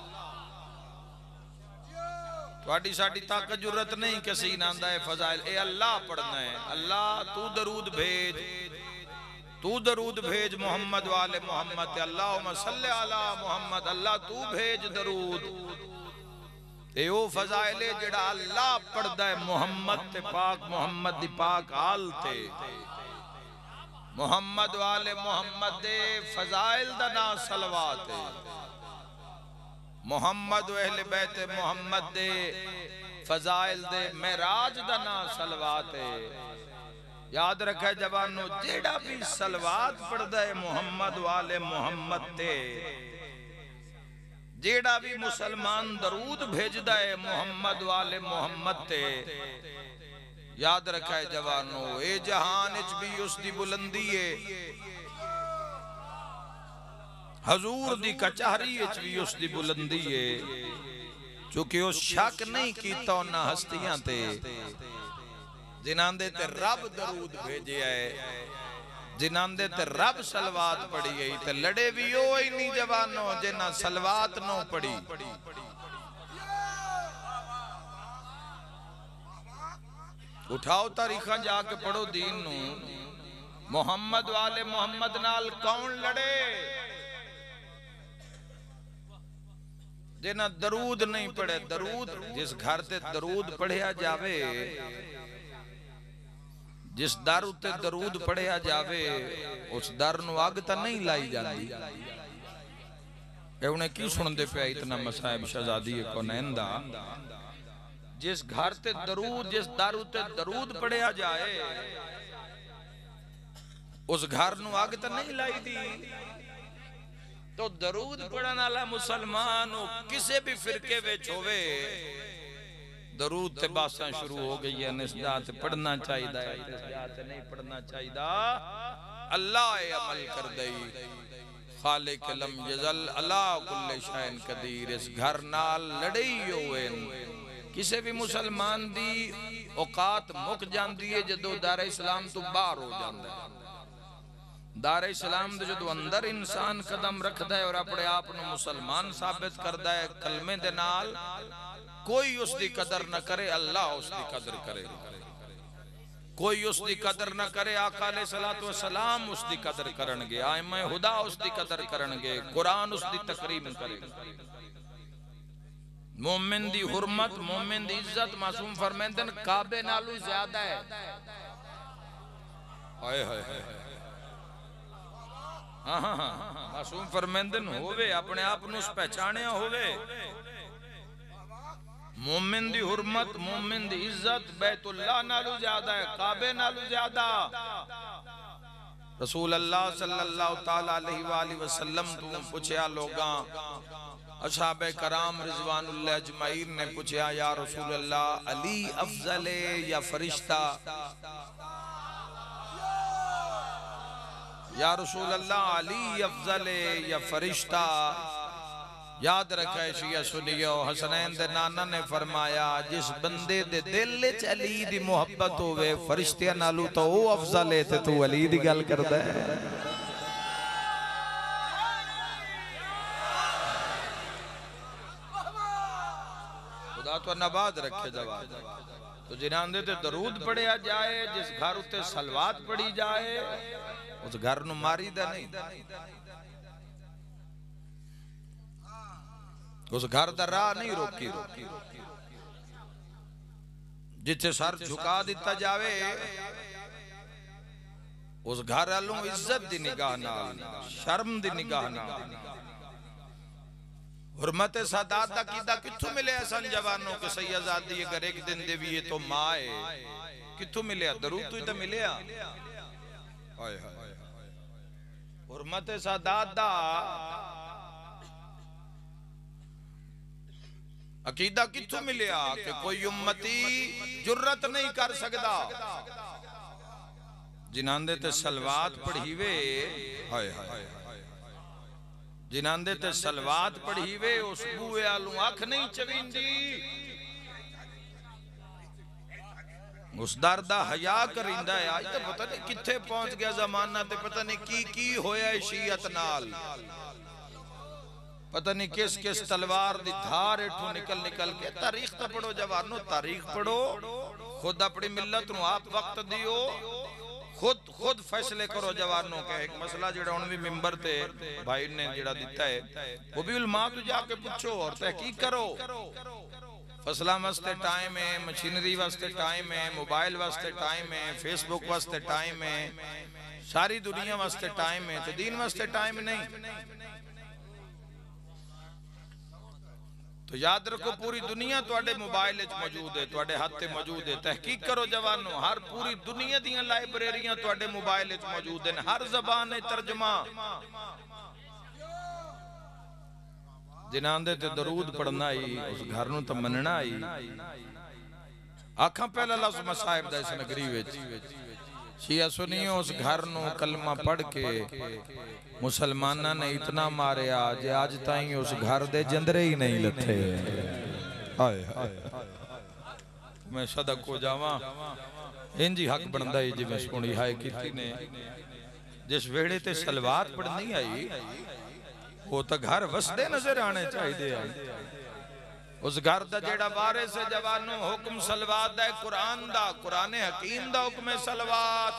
थोड़ी साड़ी ताकत जरूरत नहीं किसी नांदा है फजाइल, ए अल्लाह पढ़ना है। अल्लाह तू दरूद भेज, तू दरूद भेज मोहम्मद वाले मोहम्मद। अल्लाहुम्मा सल्ली अला मोहम्मद, अल्लाह तू भेज दरूद। ए ओ फजाइल जेड़ा अल्लाह पढ़दा है मोहम्मद ते पाक मोहम्मद दी पाक आल ते। मोहम्मद वाले मोहम्मद दे फजाइल दा ना सलवात है। मोहम्मद अहले बैत मोहम्मद दे फजाइल दे मेराज दा ना सलवात है। याद रखे जवानों, जेड़ा भी सलवात पढ़दा है मोहम्मद वाले मोहम्मद ते, जेड़ा भी मुसलमान दरूद भेजदा है मोहम्मद वाले मोहम्मद ते, याद रखा है जवानों, ए जहान इच भी उसकी बुलंदी है, हजूर दी कचहरी इच भी उसकी बुलंदी है। चूंकि उस शक नहीं कीता उन्हां हस्तियां ते जिन्हां दे ते रब दरूद भेजे है, जिन्हां दे ते रब सलवात पढ़ी गई, ते लड़े भी ओ ही नहीं जवानों जिन्हां सलवात नो पढ़ी। उठाओ तारीखा जाके पढ़ो दीन नू। मोहम्मद वाले मोहम्मद नाल कौन लड़े? जिन्हां दरूद नहीं पढ़े। दरूद जिस घर ते दरूद पढ़िया जावे, जिस दर उत्ते दरूद पढ़िया जावे उस दर नू अग तां नहीं लाई जाती। उन्हें की सुनते पे इतना मसाइब शहजादी कौनैन दा। जिस घर ते दरूद जिस दर उत्ते दरूद पढ़िया जाए उस घर नू अग तां नहीं लाई दी। तो दरूद पढ़न वाला मुसलमान किसी भी फिरके विच होवे, दरूद ते बासां शुरू हो गई है। निस्जात पढ़ना चाहिए, निस्जात नहीं पढ़ना चाहिए। अल्लाह अमल कर दई, खालिक लम यजल अला कुल्ले शैन कदीर। इस घर नाल लड़ई होवे। किसी भी मुसलमान दी औकात मुक जाती है जदों दारे इस्लाम तो बाहर हो जाता है। दारे इस्लाम दे जदों अंदर इंसान कदम रखता है और अपने आप को मुसलमान साबित करता है कलमे दे नाल, कोई उसकी कदर न करे, अल्लाह उसकी कदर करे। कोई उसकी कदर न करे, आका अलैहिस्सलातु वस्सलाम उसकी कदर करनगे, आइम्मा हुदा उसकी कदर करनगे, कुरान उसकी तकरीम करेगा। मोमिन दी हुर्मत, मोमिन दी इज्जत मासूम फरमांदे ने काबे नालों ज्यादा है। हाय हाय हाय, हाँ हाँ हाँ, मासूम फरमांदे ने होवे अपने आप नू पहचानिया होवे। मोमिन दी हुर्मत, मोमिन दी इज्जत बैतुल्लाह नालों ज्यादा है, काबे नालों ज्यादा। रसूल अल्लाह सल्लल्लाहु ताला अलैहि वाली वसल्लम तू पूछया लोगां, असहाबे कराम रिजवानुल्लाह अजमाइन ने पूछया, या रसूल अल्लाह अली अफजल है या फरिश्ता? या रसूल अल्लाह अली अफजल है या फरिश्ता? याद रखा शिया सुनियो, हसनैन दे नाना ने फरमाया, जिस बंदे दे दिल च अली दी मोहब्बत होवे फरिश्तियां नालों तो वो अफजल है, ते तू अली दी गल करदा है। नबाद रखे जवाब। तो जिन्हां ते दरूद पढ़िया जाए, जिस घर उत्ते सलवात पढ़ी जाए, उस घर नूं मारीदा नहीं, उस घर दा राह नहीं रोकी रोकी। जिथे सर झुका दिता जावे, उस घर वालों इज्जत दी निगाह नाल, शर्म दी निगाह नाल, हुर्मत सादात दा कीदा कित्थों मिले सन जवानों के सैयदादी अगर एक दिन देवीए तो माए, कित्थों मिले? दरूद तो ही तो मिले। हाय हाय, हुर्मत सादात दा अकीदा कित्थों मिलिया कि कोई उम्मती जुर्रत नहीं कर सकदा जिन्हां ते सलवात पढ़ीवे। हाय हाय, जिन्हां ते सलवात पढ़ीवे उस बूए आलू अख नहीं चवींदी, उस दर दा हया करिंदा है। आज तो पता नहीं किथे पहुंच गया जमाना, ते पता नहीं की की होया शियत नाल, पता नहीं किस किस तलवार दी धार इठू निकल निकल के। तारीख तो पढ़ो जवानो, तारीख पढ़ो, खुद अपनी मिल्लत नूं आप वक्त दियो, खुद खुद फैसले करो जवानों के। एक मसला जेड़ा हुण भी मिंबर ते भाई ने जेड़ा दिता है, वो भी उलमा तो जाके पूछो और तहकीक करो। फसला वास्ते टाइम है, मशीनरी वास्ते टाइम है, मोबाइल वास्ते टाइम है, फेसबुक वास्ते टाइम है, सारी दुनिया वास्ते टाइम है, तो दीन वास्ते टाइम नहीं। तो याद रखो पूरी दुनिया तुहाडे मोबाइल विच मौजूद है, तुहाडे हाथ ते मौजूद है। तहकीक करो जवानों, हर पूरी दुनिया दीयां लाइब्रेरियां तुहाडे मोबाइल विच मौजूद हैं, हर ज़बान है तर्जमा। जिन्हां दे ते दरूद पढ़ना ही उस घर नूं तो मनना ही। आखां पहला लफ्ज़ मसाहिब दा इस नगरी विच शिया सुनियो, उस घर नूं कलमा पढ़ के मुसलमाना ने इतना मारिया जे आज ताई उस घर दे जंदरे ही नहीं लथे। हाय हाय, मैं सदक हो जावा, इंजी हक बनदा है जिवें सोनी हाय कीती ने। जिस वेड़े ते सलवात पढ़नी आई, वो तो घर वसदे नजर आने चाहिए। उस घर दा जेड़ा वारिस है जवानों, हुक्म सलवात दा, कुरान दा, कुरान हकीम दा हुक्म है सलवात।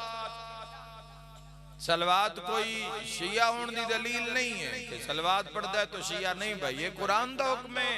सलवात कोई शिया होने की दलील नहीं है कि सलवात पढ़ता है तो शिया नहीं, भाई ये कुरान दा हुक्म है।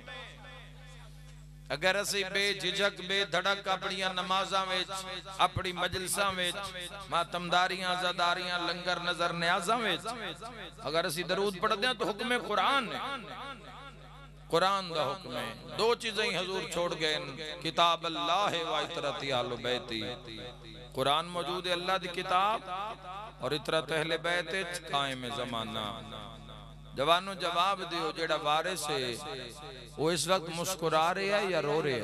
अगर असी बेझिझक बेधड़क अपनी नमाज़ां विच, अपनी मजलिसां विच, मातमदारियां ज़ादारियां लंगर नजर न्याज़ां विच अगर असी दरूद पढ़ते हैं तो हुक्म कुरान है, कुरान दा हुक्म है। दो चीजें ही हजूर छोड़ गए, किताब अल्लाह व इतरत अहले बैती। कुरान मौजूद है, अल्लाह दी किताब, और इतरत अहले बैत कायम जमाना। जवानों जवाब दियो, जेड़ा वारिस है वो इस वक्त मुस्कुरा रहे है या रो रहे है?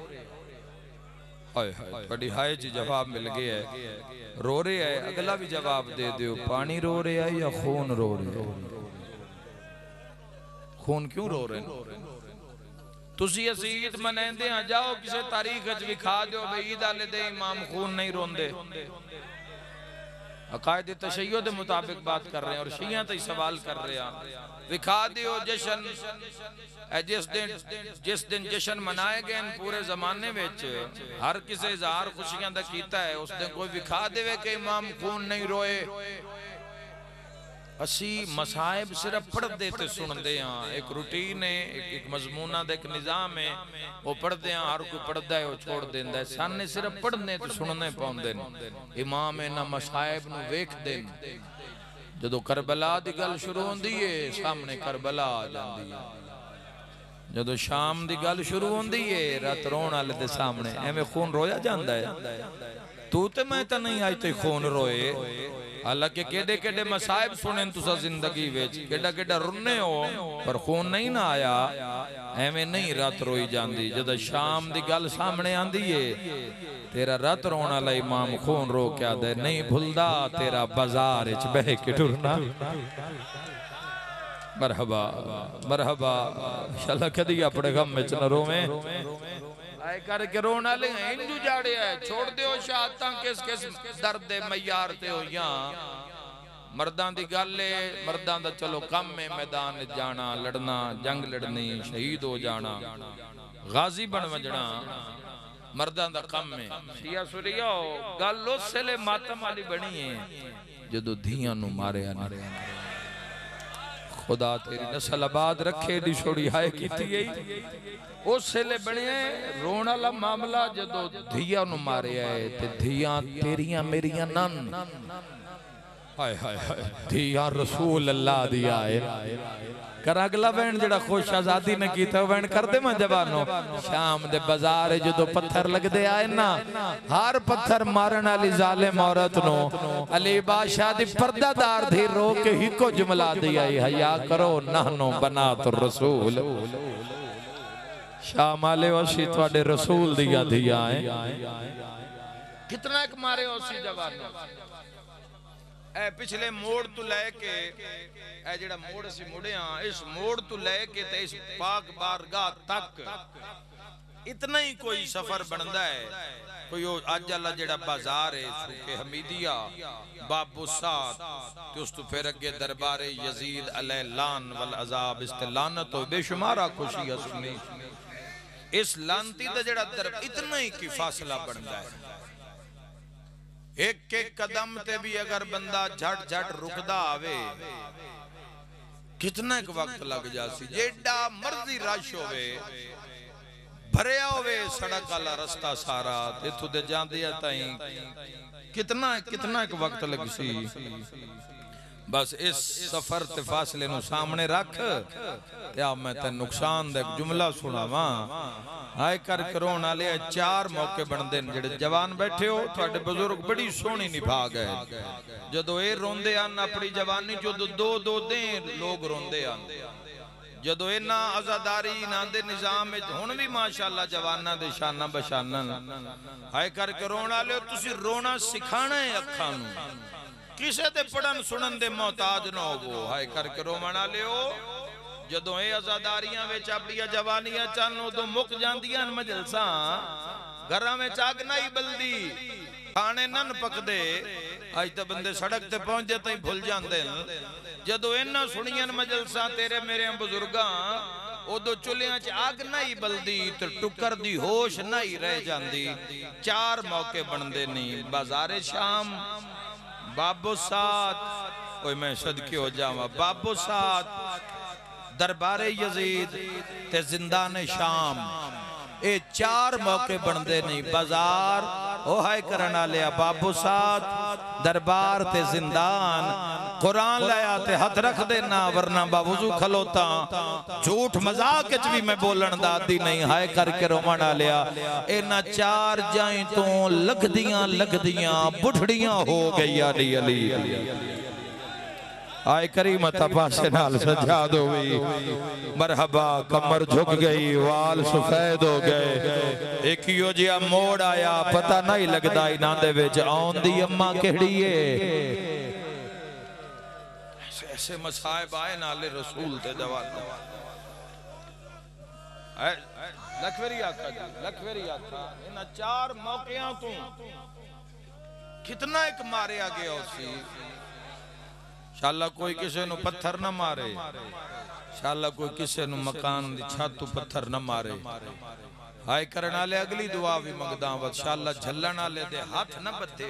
हाय हाय, बड़ी हाय जी जवाब मिल गया है, रो रहे है। अगला भी जवाब दे दियो, पानी रो रहे है या खून रो रहे है? खून क्यों रो रहे हैं? तुसी असी ईद मनाते हैं, जाओ किसी तारीख विखा दो भाई ईद आले दे इमाम खून नहीं रोंदे। अकायद तशय्यो के मुताबिक बात कर रहे हैं और शिया तो सवाल कर रहे हैं। विखा दियो जश्न, जिस दिन जिस दिन जश्न मनाए गए पूरे जमाने में हर किसी इजहार खुशियां दा कीता है, उस दिन कोई विखा देवे कि इमाम खून नहीं रोए। असी मसाइब सिर्फ पढ़ते ते सुनते हाँ, एक रूटीन है, एक, एक मजमूना दा एक निजाम है, वो पढ़ते हैं, हर कोई पढ़ता है वो छोड़ देंदा है। साने सिर्फ पढ़ने ते सुनने पाउंदे ने। इमाम इन्हां मसाइब नूं वेखदे ने। जदों करबला दी गल शुरू होंदी है, सामने करबला आ जांदी है। जदों शाम दी गल शुरू होंदी है, रात रोण वाले दे सामने एवें खून रोया जांदा है। तू ते मैं तो नहीं आज तक खून रोए, हालांकि केडे केडे मसाइब सुने तुसा जिंदगी विच, केडा केडा रुन्ने हो, पर खून नहीं ना आया। एवें नहीं रात रोई जांदी। जद शाम दी गल सामने आंदी है, तेरा रात रोण वाला इमाम खून रो के आदे नहीं भुलदा तेरा बाजार विच बह के टुरना। मरहबा मरहबा, इंशाअल्लाह कदी अपने गम विच न रोवें। आए करके रोन वाले इंजू जाड़े है, छोड़ दियो शहादतां किस किस दर्द दे मयार ते होइयां। मर्दां दी गल है, मर्दां दा चलो कम है मैदान जाना, लड़ना, जंग लड़नी, शहीद हो जाना। गाजी बन वजना मर्दां दा कम है। शिया सुरिया गल उस वेले मातम वाली बनी है जदों धियां नूं मारिया नहीं। खुदा तेरी नस्ल आबाद रखे दी छोड़ी हाय कीती है उस वेले बने रोण वाला मामला जदों धियां नूं मारिया है ते धियां तेरियां मेरियां नन। हाय हाय हाय धियां रसूल अल्लाह दिया है। कर अगला वैन जड़ा खुश आजादी ने कीता वैन कर दे मैं जवानों शाम दे बाजार जो पत्थर लगदे आए ना हर पत्थर मारन वाली जालिम औरत नो अली बादशाह दी पर्दादार धी रो के ही को जुमला दिया हया करो नहनो बना तो रसूल शाम आले वसी तुहाडे रसूल दिया दिया है। कितना एक मारे ओसी जवानों ए पिछले मोड़ तो लैके ए जेड़ा मोड़ सी मुड़े हां इस मोड़ तो लैके ते इस पाक बारगाह तक इतना ही कोई सफर बनदा है। कोई अज वाला जेड़ा बाजार है सूके हमीदिया बाबू साद ते उस तो फिर अगे दरबारे यजीद अलैह लान वल अजाब इस्तिलानत हो बेशुमारा खुशी सुनी इस लानती दा जेड़ा दर इतना ही की फासला बनदा है। एक एक कदम ते भी अगर बंदा झट झट रुकदा आवे कितना एक वक्त लग जासी जेड़ा मर्जी रश होवे भरिया होवे सड़क वाला रास्ता सारा इथों दे जांदे ताई कितना कितना एक वक्त लगसी। बस इस सफर ते फासले नु सामने रख ते आ मैं ते नुकसान दे जुमला सुनावा आए कर करोन वाले चार मौके बनते हैं जेडे जवान बैठे हो तुहाडे बुजुर्ग बड़ी सोहनी निभा गए जदों ए रोंदे आन अपनी जवानी जो दो दो दे लोग रोंदे आन जदों इना आजादारी ना दे निजाम हुण भी माशाअल्लाह जवाना दे शाना बशानन आए कर करोन वाले तुसी रोना सिखाना है अखां नूं किसे दे पढ़न सुनन दे मोहताज ना होवो हाय करके रोवण वाले हो जदों ए आजादारियां विच अपनी जवानियां चन उदों मुक जांदियां मजलसां घरां विच अग नहीं बलदी खाने नन पकदे अज तो बंदे सड़क ते पहुंचे ताई भुल जांदे जदों इन्हां सुणियां मजलसां तेरे मेरे बुजुर्गां उदों चुलियां च अग नहीं बलदी ते टुकर दी होश नहीं रह जांदी। चार मौके बनदे नहीं बाजारे शाम बाबू साथ ओए मैं सदके हो जावा बाबू साथ दरबारे यजीद ते जिंदाने शाम ए चार मौके बनते नहीं बाजार ओ हाय करन वाले बाबू साथ दरबार ते जिंदान कुरान लाया ते हथ रख देना वरना बावजू खलोता झूठ मजाक च भी मैं बोलन दा आदी नहीं हाय करके रोवण वालिया इना चार जाई तो लगदियां लगदियां बुढ़ड़ियां हो गई अली अली आए करीम पासे नाल सजा दो मरहबा कमर झुक गई वाल सफेद हो गए एक यो जिया मोड़ आया पता नहीं लगता इन्हां दे विच आउण दी अम्मा केड़ी है ऐसे मसाइब आए नाले रसूल ते जवान लखवेरी आखा जी लखवेरी आखा इन चार मौकियां तो कितना एक मारिया गया उसी शाला कोई किसी नु पत्थर न मारे शाला कोई किसी नु मकान दी छत तो पत्थर न मारे हाय करन वाले अगली दुआ भी मंगदा व शाला झल्लण वाले दे हाथ न बद्धे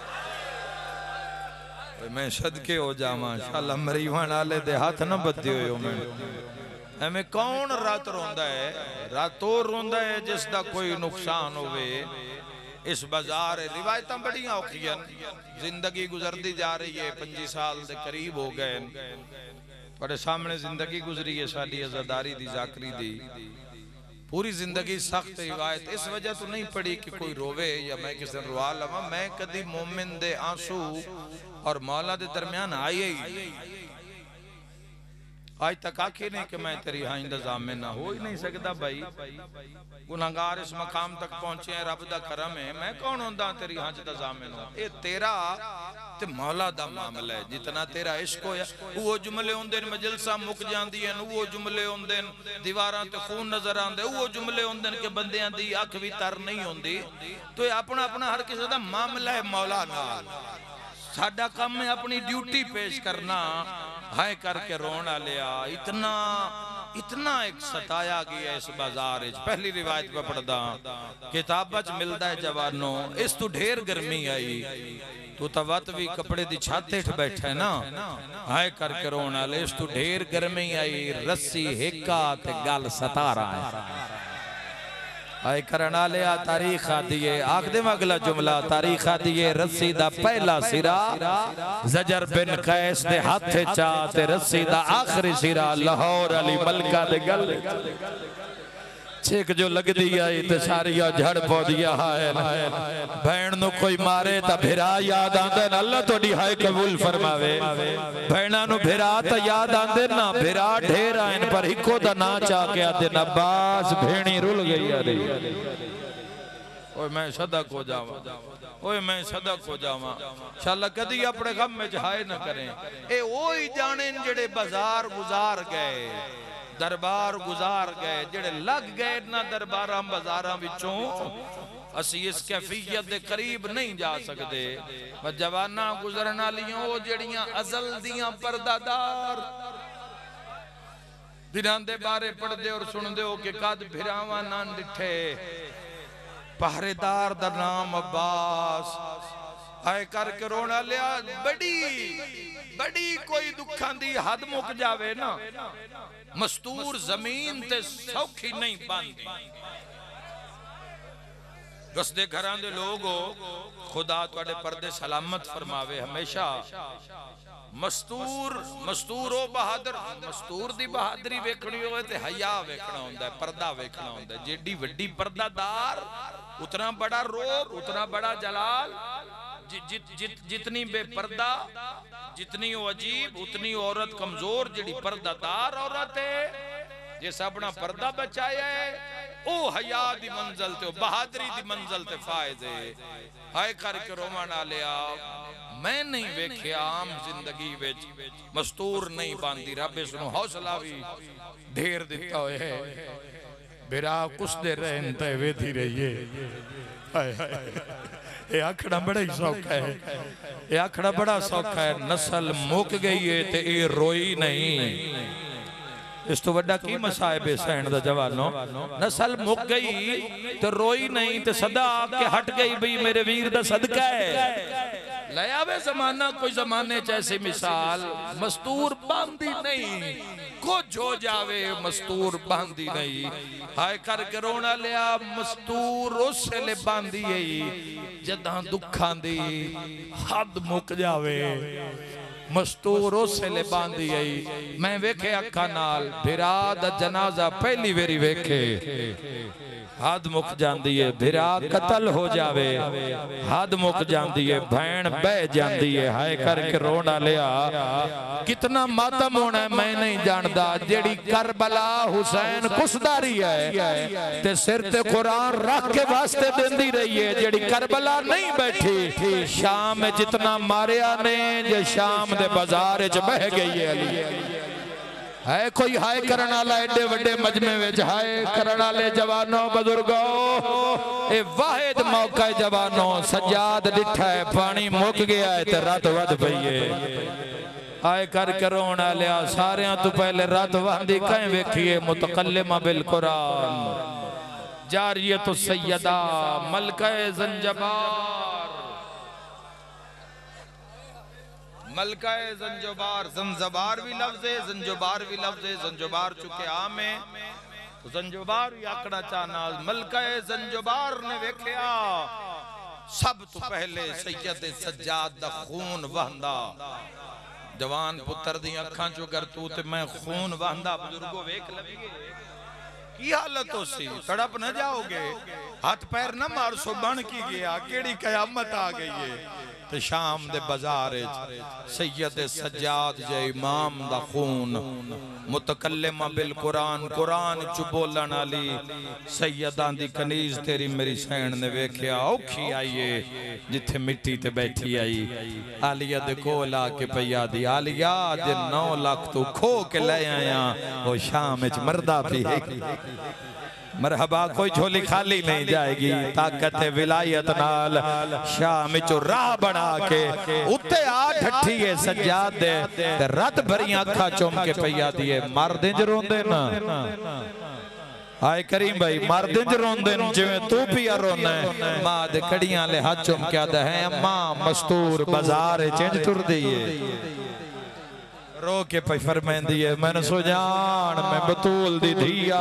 मैं सदके हो जावां शाला मरीवान वाले दे हाथ न बद्धे हो मैं एवें कौन रात रोंदा है रातों रोंदा है जिसदा कोई नुकसान होवे इस बाजार रिवायत बड़ी औखियां जिंदगी गुजरती जा रही है पच्चीस साल के करीब हो गए बड़े सामने जिंदगी गुजरी है साडी आजादारी दी जाकरी दी पूरी जिंदगी सख्त रिवायत इस वजह तो नहीं पड़ी कि कोई रोवे या मैं किसी रोआ लवा मैं कदी मोमिन दे आंसू और मौला दे दरमियान आए ही आज तक आखे नहीं कि मैं तेरी आइंदा जामे ना हो ही नहीं सकता भाई गुनाहगार इस मकाम तक पहुंचे हैं रब दा करम है मैं कौन होंदा तेरी हांच दा जामे ना ए तेरा ते मौला दा मामला है जितना तेरा इश्क होया वो जुमले होंदे न मजलसा मुक जांदियां न वो जुमले होंदे न दीवारां ते खून नजर आंदे वो जुमले होंदे न कि बंदियां दी अख भी तर नहीं होंदी तो अपना अपना हर किसी दा मामला है मौला नाल साडा काम है अपनी ड्यूटी पेश करना हाय करके रोना लिया इतना इतना एक सताया गया इस बाजार। पहली रिवायत पे पढ़दा किताब च मिलता है जवानों, इस तू ढेर गर्मी आई, तू तो वत भी कपड़े दी छत हेठ बैठा है ना, हाय करके रोन वाले, इस तू ढेर गर्मी आई, रस्सी हिक्का ते गल सतारा है। हाय करना लिया तारीख आदिए, आखदे में अगला जुमला तारीख आदिए, रस्सी दा पहला सिरा ज़जर बिन कैस दे हाथ चा ते रस्सी दा आखिरी सिरा लाहौर अली मलका दे गल छेक जो लगदी आई ते सारिया झड़ पौदिया है। भैन नु कोई मारे ता भिरा याद आंदे, अल्लाह तोड़ी हाय कबूल फरमावे। भैणा नु भिरा ता याद आंदे ना, भिरा ढेर आइन पर हिको दा ना चा के आदे अब्बास भेणी रुल गई अरे ओए मैं सदक हो जावा, ओए मैं सदक हो जावा। शाला कदी अपने गम में हाय न करें। ए ओही जाने जेड़े बाजार गुजार गए, दरबार गुजार गए, जेड़े लग गए ना दरबारां बाजारां विचों, असी इस कैफियत दे करीब नहीं जा सकते। पर जवाना गुजरन वालियां ओ जेड़ियां अज़ल दियां परदादार दिनां दे बारे पढ़दे और सुनदे हो कि कद भिरावां ना डिठे, पहरेदार दा नाम अब्बास, आए करके रोना लिया। बड़ी बड़ी कोई दुखां दी हद मुक जावे ना, मस्तूर जमीन ते सौखी नहीं बनती। रसदे घरां दे लोग हो, खुदा तुहाडे पर्दे सलामत फरमावे। हमेशा मस्तूर मस्तूर ओ बहादुर, मस्तूर दी बहादुरी वेखनी होवे ते हया वेखना हुंदा है, पर्दा वेखना हुंदा है। जेडी वड्डी पर्दादार उतना बड़ा रोब, उतना बड़ा जलाल। जि, जि, जि, जितनी बेपर्दा, जितनी अजीब, उतनी औरत कमजोर। जिहड़ी पर्दादार औरत है, जिस अपना पर्दा बचाया है, ओ हया दी मंजिल ते, बहादुरी दी मंजिल ते फायज है। हाय करके रोमा ना लिया, मैं नहीं वेख्या आम जिंदगी विच मस्तूर नहीं बांधी। रब इसनूं हौसला भी ढेर दिता होए है। बिरा कुछ दे रहन ते वेधी रहिए। हाय हाय ये आखना बड़ा ही सौखा है, ये आखना बड़ा सौखा है। नस्ल मुक गई है ते ये रोई नहीं। इस तो बड़ा की मसाइब है सहन दा जवानों। नस्ल मुक गई तो रोई नहीं, तो सदा आके हट गई भी मेरे वीर दा सदका है। ले आवे जमाना कोई जमाने च ऐसी मिसाल, मस्तूर बांधी नहीं, कुछ हो जावे मस्तूर बांधी नहीं। हाय करके रोना लिया, मस्तूर उसले बांधी है जदां दुखां दी हद मुक जावे। मस्तूर उसले बांधी आई। मैं वेखे अखा नाल भिरा दा जनाजा पहली वेरी वेखे, हद मुक जाती है। भिरा कतल हो जावे, हद मुक जाती है। भैन बह जाती है। हाय करके रोना लिया, कितना मातम होना है मैं नहीं जानता। जेड़ी करबला हुसैन कुसदारी है ते सिर ते कुरान रख के वास्ते देंदी रही है। जेड़ी करबला नहीं बैठी, शाम जितना मारिया ने, जे शाम दे बाजार च बह गई है। अली है कोई हाय करन वाला एडे वड्डे मजमे विच? हाय करन वाले जवानों बुजुर्गों, ए वाहिद मौका है जवानों। सज्जाद डिठा है पानी मुक गया है ते रात वध पई है। हाय करके रोना लिया, सारियां तो पहले रात वहदी कहीं वेखिए। मुतकल्लिमा बिल कुरान, जारियत सैयदा मलका ज़ंजबार, मलका ज़ंजबार। ज़ंजबार भी लफ्ज़ है, ज़ंजबार भी लफ्ज़ है। ज़ंजबार चुके आम है, ज़ंजबार भी आकड़ा चाहना। मलका ज़ंजबार ने वेख्या सब तो पहले सैयद सज्जाद दा खून वहंदा। जवान पुत्र दी अखां चो कर तू ते मैं खून वहंदा। बुजुर्गो वेख लवीए की हालत हो सी, तड़प न जाओगे, हाथ पैर न मारसो, बन की गया, केड़ी कयामत आ गई है। ते शाम दे बाजार सैयद सज्जाद जे इमाम दा खून, मुतकल्लिमा बिल कुरान, कुरान च बोलन वाली सैयदां दी कनीज तेरी मेरी सैन ने वेख्या औखी आईए जिथे मिट्टी ते बैठी आई। आलिया दे कोल आके पईया दी, आलिया जे नौ लाख तू खो के ले आया, ओ शाम च मरदा पी है। मरहबा कोई झोली खाली नहीं जाएगी। ताकत विलायत नाल शाम चो राह बना के उत्ते आ ठठी है सज्जाद दे ते रत भरियां अखा चुम के पया दिए मरदे ज रोंदे ना। हाय करीम भाई मरदे च रोंदे जिवें तू पिया रोना है। मां दे कड़ियां ले हाथ चुम के आदा है अम्मा मस्तूर बाजार चेंज तुर दी है रो के पे फरमांदी है मैंने सो जान मैं बतूल दी धिया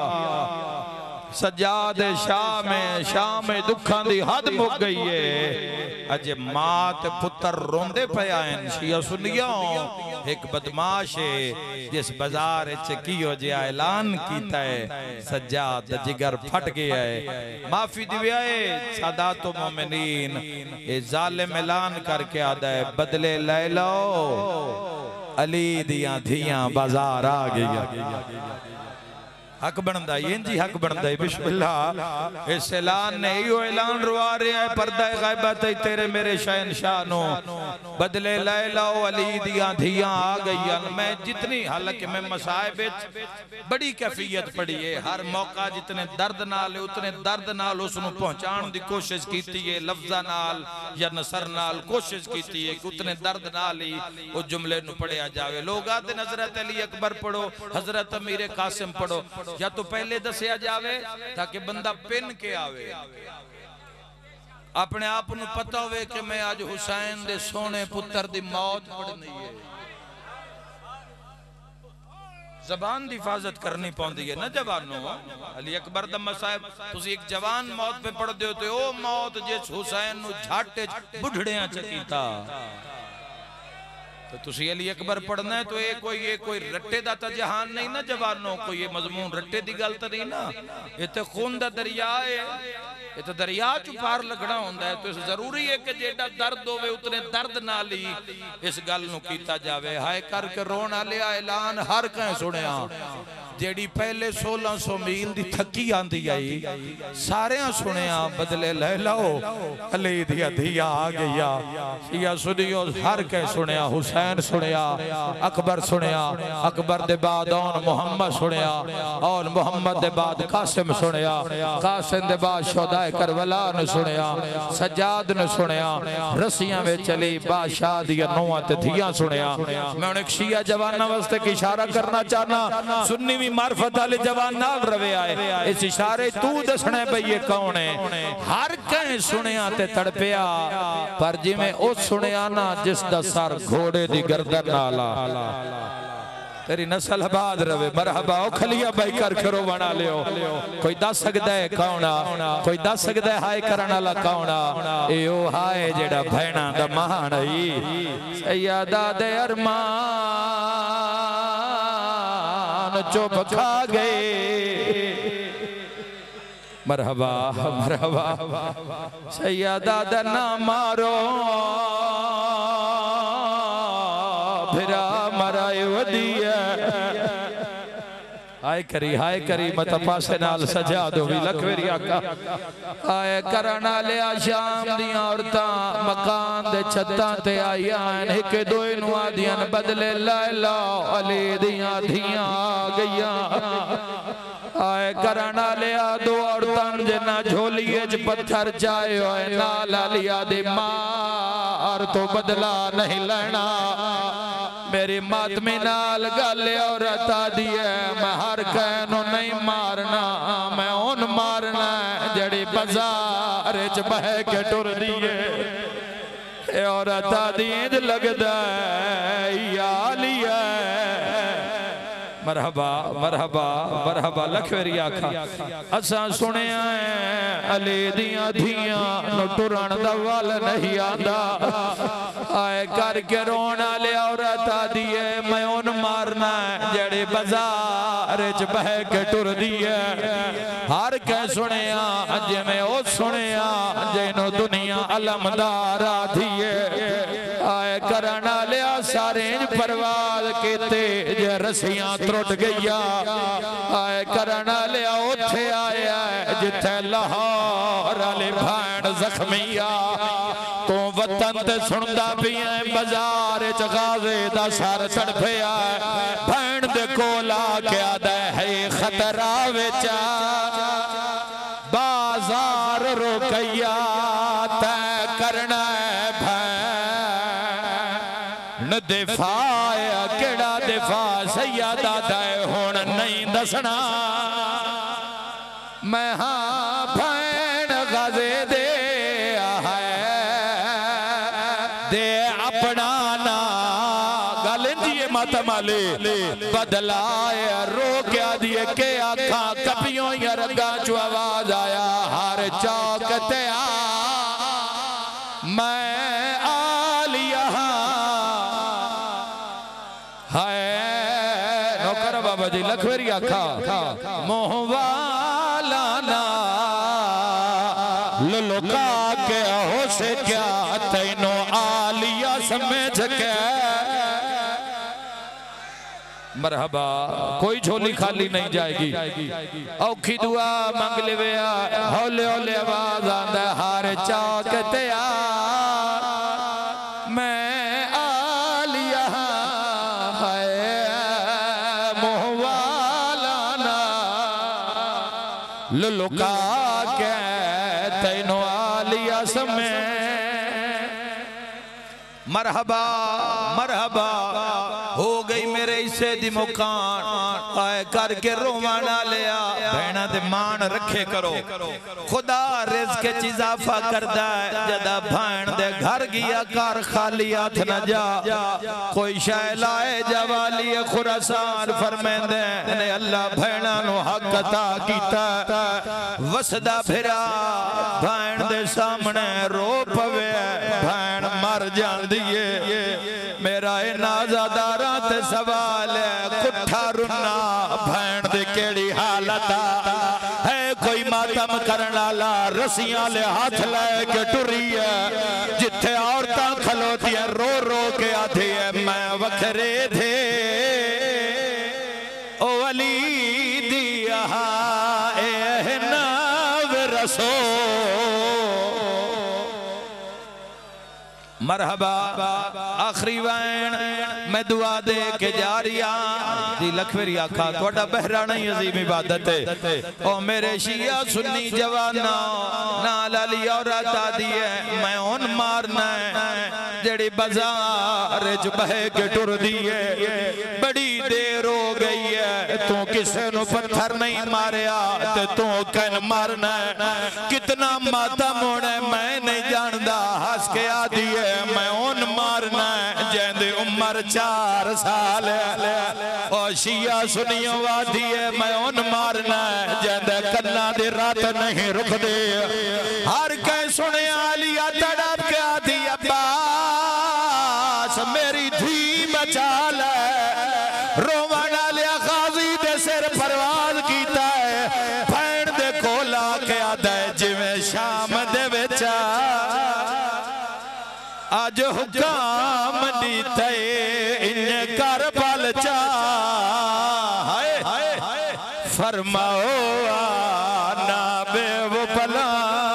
सज्जाद शाह में शाह में दुखा दी हद मुक गई है। अजे मां ते पुत्र रोंदे पे आन शिया सुनियो एक बदमाश है जिस बाजार च कियो जे ऐलान कीता है सज्जाद दा जिगर फट गया है। माफी दिव्या है सादातो मोमिनीन ए जालिम ऐलान करके आदा है बदले ले लो अली दियां धियां बाजार आ गई। हक बनता इंजी हक बनता है बिस्मिल्लाह। इस ऐलान ने यो ऐलान रुआ रहा है पर्दा गैबत तेरे मेरे शहनशाह नो बदले ले लो अली दियां धियां आ गई। मैं जितनी हालांकि मैं मसाइब बड़ी कैफियत पड़ी है हर मौका जितने दर्द नाल उतने दर्द नाल उसनु पहुंचाने की कोशिश की है लफ्जा नाल या नसर नाल कोशिश की है कि उतने दर्द नाल ही उस जुमले नु पढ़िया जावे। लोग आते हजरत अली अकबर पढ़ो हजरत अमीर कासिम पढ़ो या तो पहले दसिया जावे ताकि बंदा पिन के आवे अपने आप को पता होवे कि मैं आज हुसैन दे सोने पुत्र दी मौत पढ़नी है। जबान की हिफाजत करनी पौंदी है ना जवानों। अली अकबर दा मसाइब तुसी एक जवान मौत पे पढ़ दे तो ओ मौत जिस हुसैन नु झट बुढ़ड़ियां च कीता तो तुसी अली अकबर पढ़ना है तो ये कोई ये कोई रट्टे दा ता जहान नहीं ना जवानों कोई ये मजमून रट्टे दी गल तो नहीं ना। ये तो खून दा दरिया है ये तो दरिया चु पार लगना होंदा है। तो इस जरूरी है कि जेड़ा दर्द होवे उतने दर्द नाल ही इस गल नु कीता जावे। हाय करके रोन वाले ऐलान हर कह सुनिया जेड़ी पहले सोलह सौ मील दी थकी आंदी आई सारे सुनिया बदले ले लो अली दिया धिया आ गया। या सुनियो हर कह सुनिया हुसैन सुनिया अकबर सुनिया अकबर दे बाद और मोहम्मद सुनिया और मोहम्मद दे बाद कासिम सुनिया कासिम दे बाद शोदाए करबला ने सुनिया सज्जाद ने सुनिया रस्सियां में चली बादशाह दी नौवां ते धिया सुनिया। मैं उन एक शिया जवाना वास्ते की इशारा करना चाहना सुन्नी मार्फत वाले जवान नाल रवे आए इस इशारे तू दसने भाई ये कौन है। हर कहीं सुनिया ते तड़पिया पर जिवें ओ सुनिया ना जिस दा सर घोड़े दी गर्दन नाला तेरी नस्ल आबाद रवे। मरहबा ओ खलिया भाई कर खरो बना लियो कोई दस सकदा है कौन कोई दस सकदा है हाय करन वाला कौन ए ओ हाय जेड़ा भैणा दा महान है सैयदा दे अरमान चुप खा गए। मरहबा मरहबा सैयदा दा ना मारो फिरा मराए वदिया हाय करी हाय करी मत पासे नाल सजा दो भी लखवेरी आका हाय करना ले शाम दी औरतां मकान दे छत्तां ते आईयां एक दो नु आदियां बदले ला ला अली दियां धियां आ गईयां। आए करना लिया दो औरतां जिन्ना झोलिए च पत्थर चाहे होए नाल लिया दे मार तो बदला नहीं लेना मेरी मातमी नाल गल औरत आदि है मैं हर कहनो नहीं मारना मैं उन मारना जड़ी बाजार च बह के टुर दिए औरत आदि इंज लगदा यालिया मरहबा मरहबा मरहबा लखवेरी आखा असा सुनिया अली दियां धियां नु टुरन दा वल नहीं आंदा आए करके रोन वाले औरत आदि है मैं उन मारना जेड़े बाजार च बह के टुर दी है। हर कह सुनिया जिवें ओ सुनिया जिन्हों दुनिया अलमदार आधी है आए करन वाले सारे परवाज कीते जे रस्सियां त्रुट गईया आए करन वाले उथे आया जिथे लाहौर वाली भैन जख्मीया तो वतन ते सुनदा पिया बाजार च गाज़े दा सर तड़फिया भैन दे कोल आ के आदा है खतरा विच रुकैया तय करना भैन दिफा केड़ा दिफा सैयदा तय हुण नहीं दसना मैं हाँ भैन गज़े दे है दे अपना ना गल जी मतमाले बदलाए रो क्या दिए के आखा कपियों या रगा चो आवाज आया हर चौक ते आ मैं आलिया है नौकर बाबा जी लखवेरी आखा मोहवाला ना लुका के हो से क्या तैनो आलिया समझ के मरहबा कोई झोली खाली नहीं जाएगी औखी दुआ मंग ले हौले हौले आवाज आंदा हार चौक ते आ मैं आलिया है मोहवाला ना लुका के तैनो आलिया समय मरहबा मरहबा हो गई मेरे इसे दी मुकान आए करके रोवाना लिया भैना दे मान रखे करो खुदा रिज़्क़ च इजाफा करदा है जदा भैन दे घर गया कार खाली हाथ न जा कोई शय लाए जवाली खुरासान फरमांदे ने अल्लाह भैना नु हक अता कीता वसदा फिरा भैन दे सामने रो पवे भैन मर जांदी है मेरा नाज़ादारा ते सवाल है कुठा रुना भैन दे केड़ी हालत है कोई मातम करन वाला रस्सियां ले हाथ लेके टुरी है जिथे औरतां खलोतियां रो रो के आधी है मैं वखरे थे ओ अली दिया ए नाव रसो मरहबा आखिरी वैन मैं दुआ दे के जा रिया दी लखवेरी आखा थोड़ा बहरा नहीं अजीम इबादत है ओ मेरे शिया सुन्नी जवाना नाल अली औरत आदी है मैं उन मारना है जेड़ी बाजार च बह के टुर दी है बड़ी देर हो गई है तू किसे नु पत्थर नहीं मारिया ते तू कन मारना कितना मातम होना मैं नहीं जानदा हंस के आदी है मैं उन मारना जेंदे उम्र चार साल ओ शिया सुनियो वादी है मैं उन मारना जेंदे कन्ना दी रात नहीं रुकदे हर कह सुने आलिया तड़प के आदी अब्बास मेरी धी बचा ले रोवन आलिया गाजी दे सिर परवाज कीता है भैन दे कोल आके आदा जिवें शाम दे विच आज हुकाम दी थे इन कर बल चा फरमाओ आना बेव भला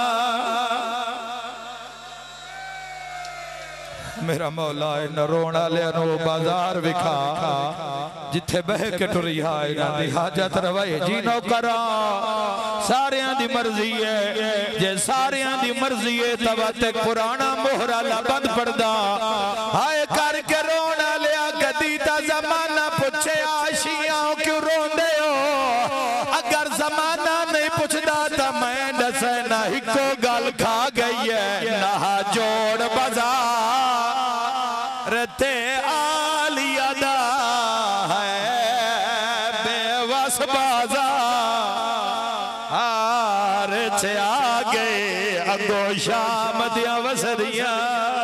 मेरा मौला न रोण वाले बाजार विखा जिथे बह के टुरी हाय ना दी हाजत रवाए जी नौकरा सारियां दी मर्जी है जे सारियां दी मर्जी है तब ते पुराना मोहरा ला बंद पड़दा हाय करके रोण वाले कदी ता जमाना पूछे आशियां क्यों रोंदे हो अगर जमाना नहीं पूछदा ता मैं दसे ना इको गल खा गई है ना जोड़ बाजार रते आलिया दा है बेवस बाजार च आ गए अगो शाम दिया वसदियां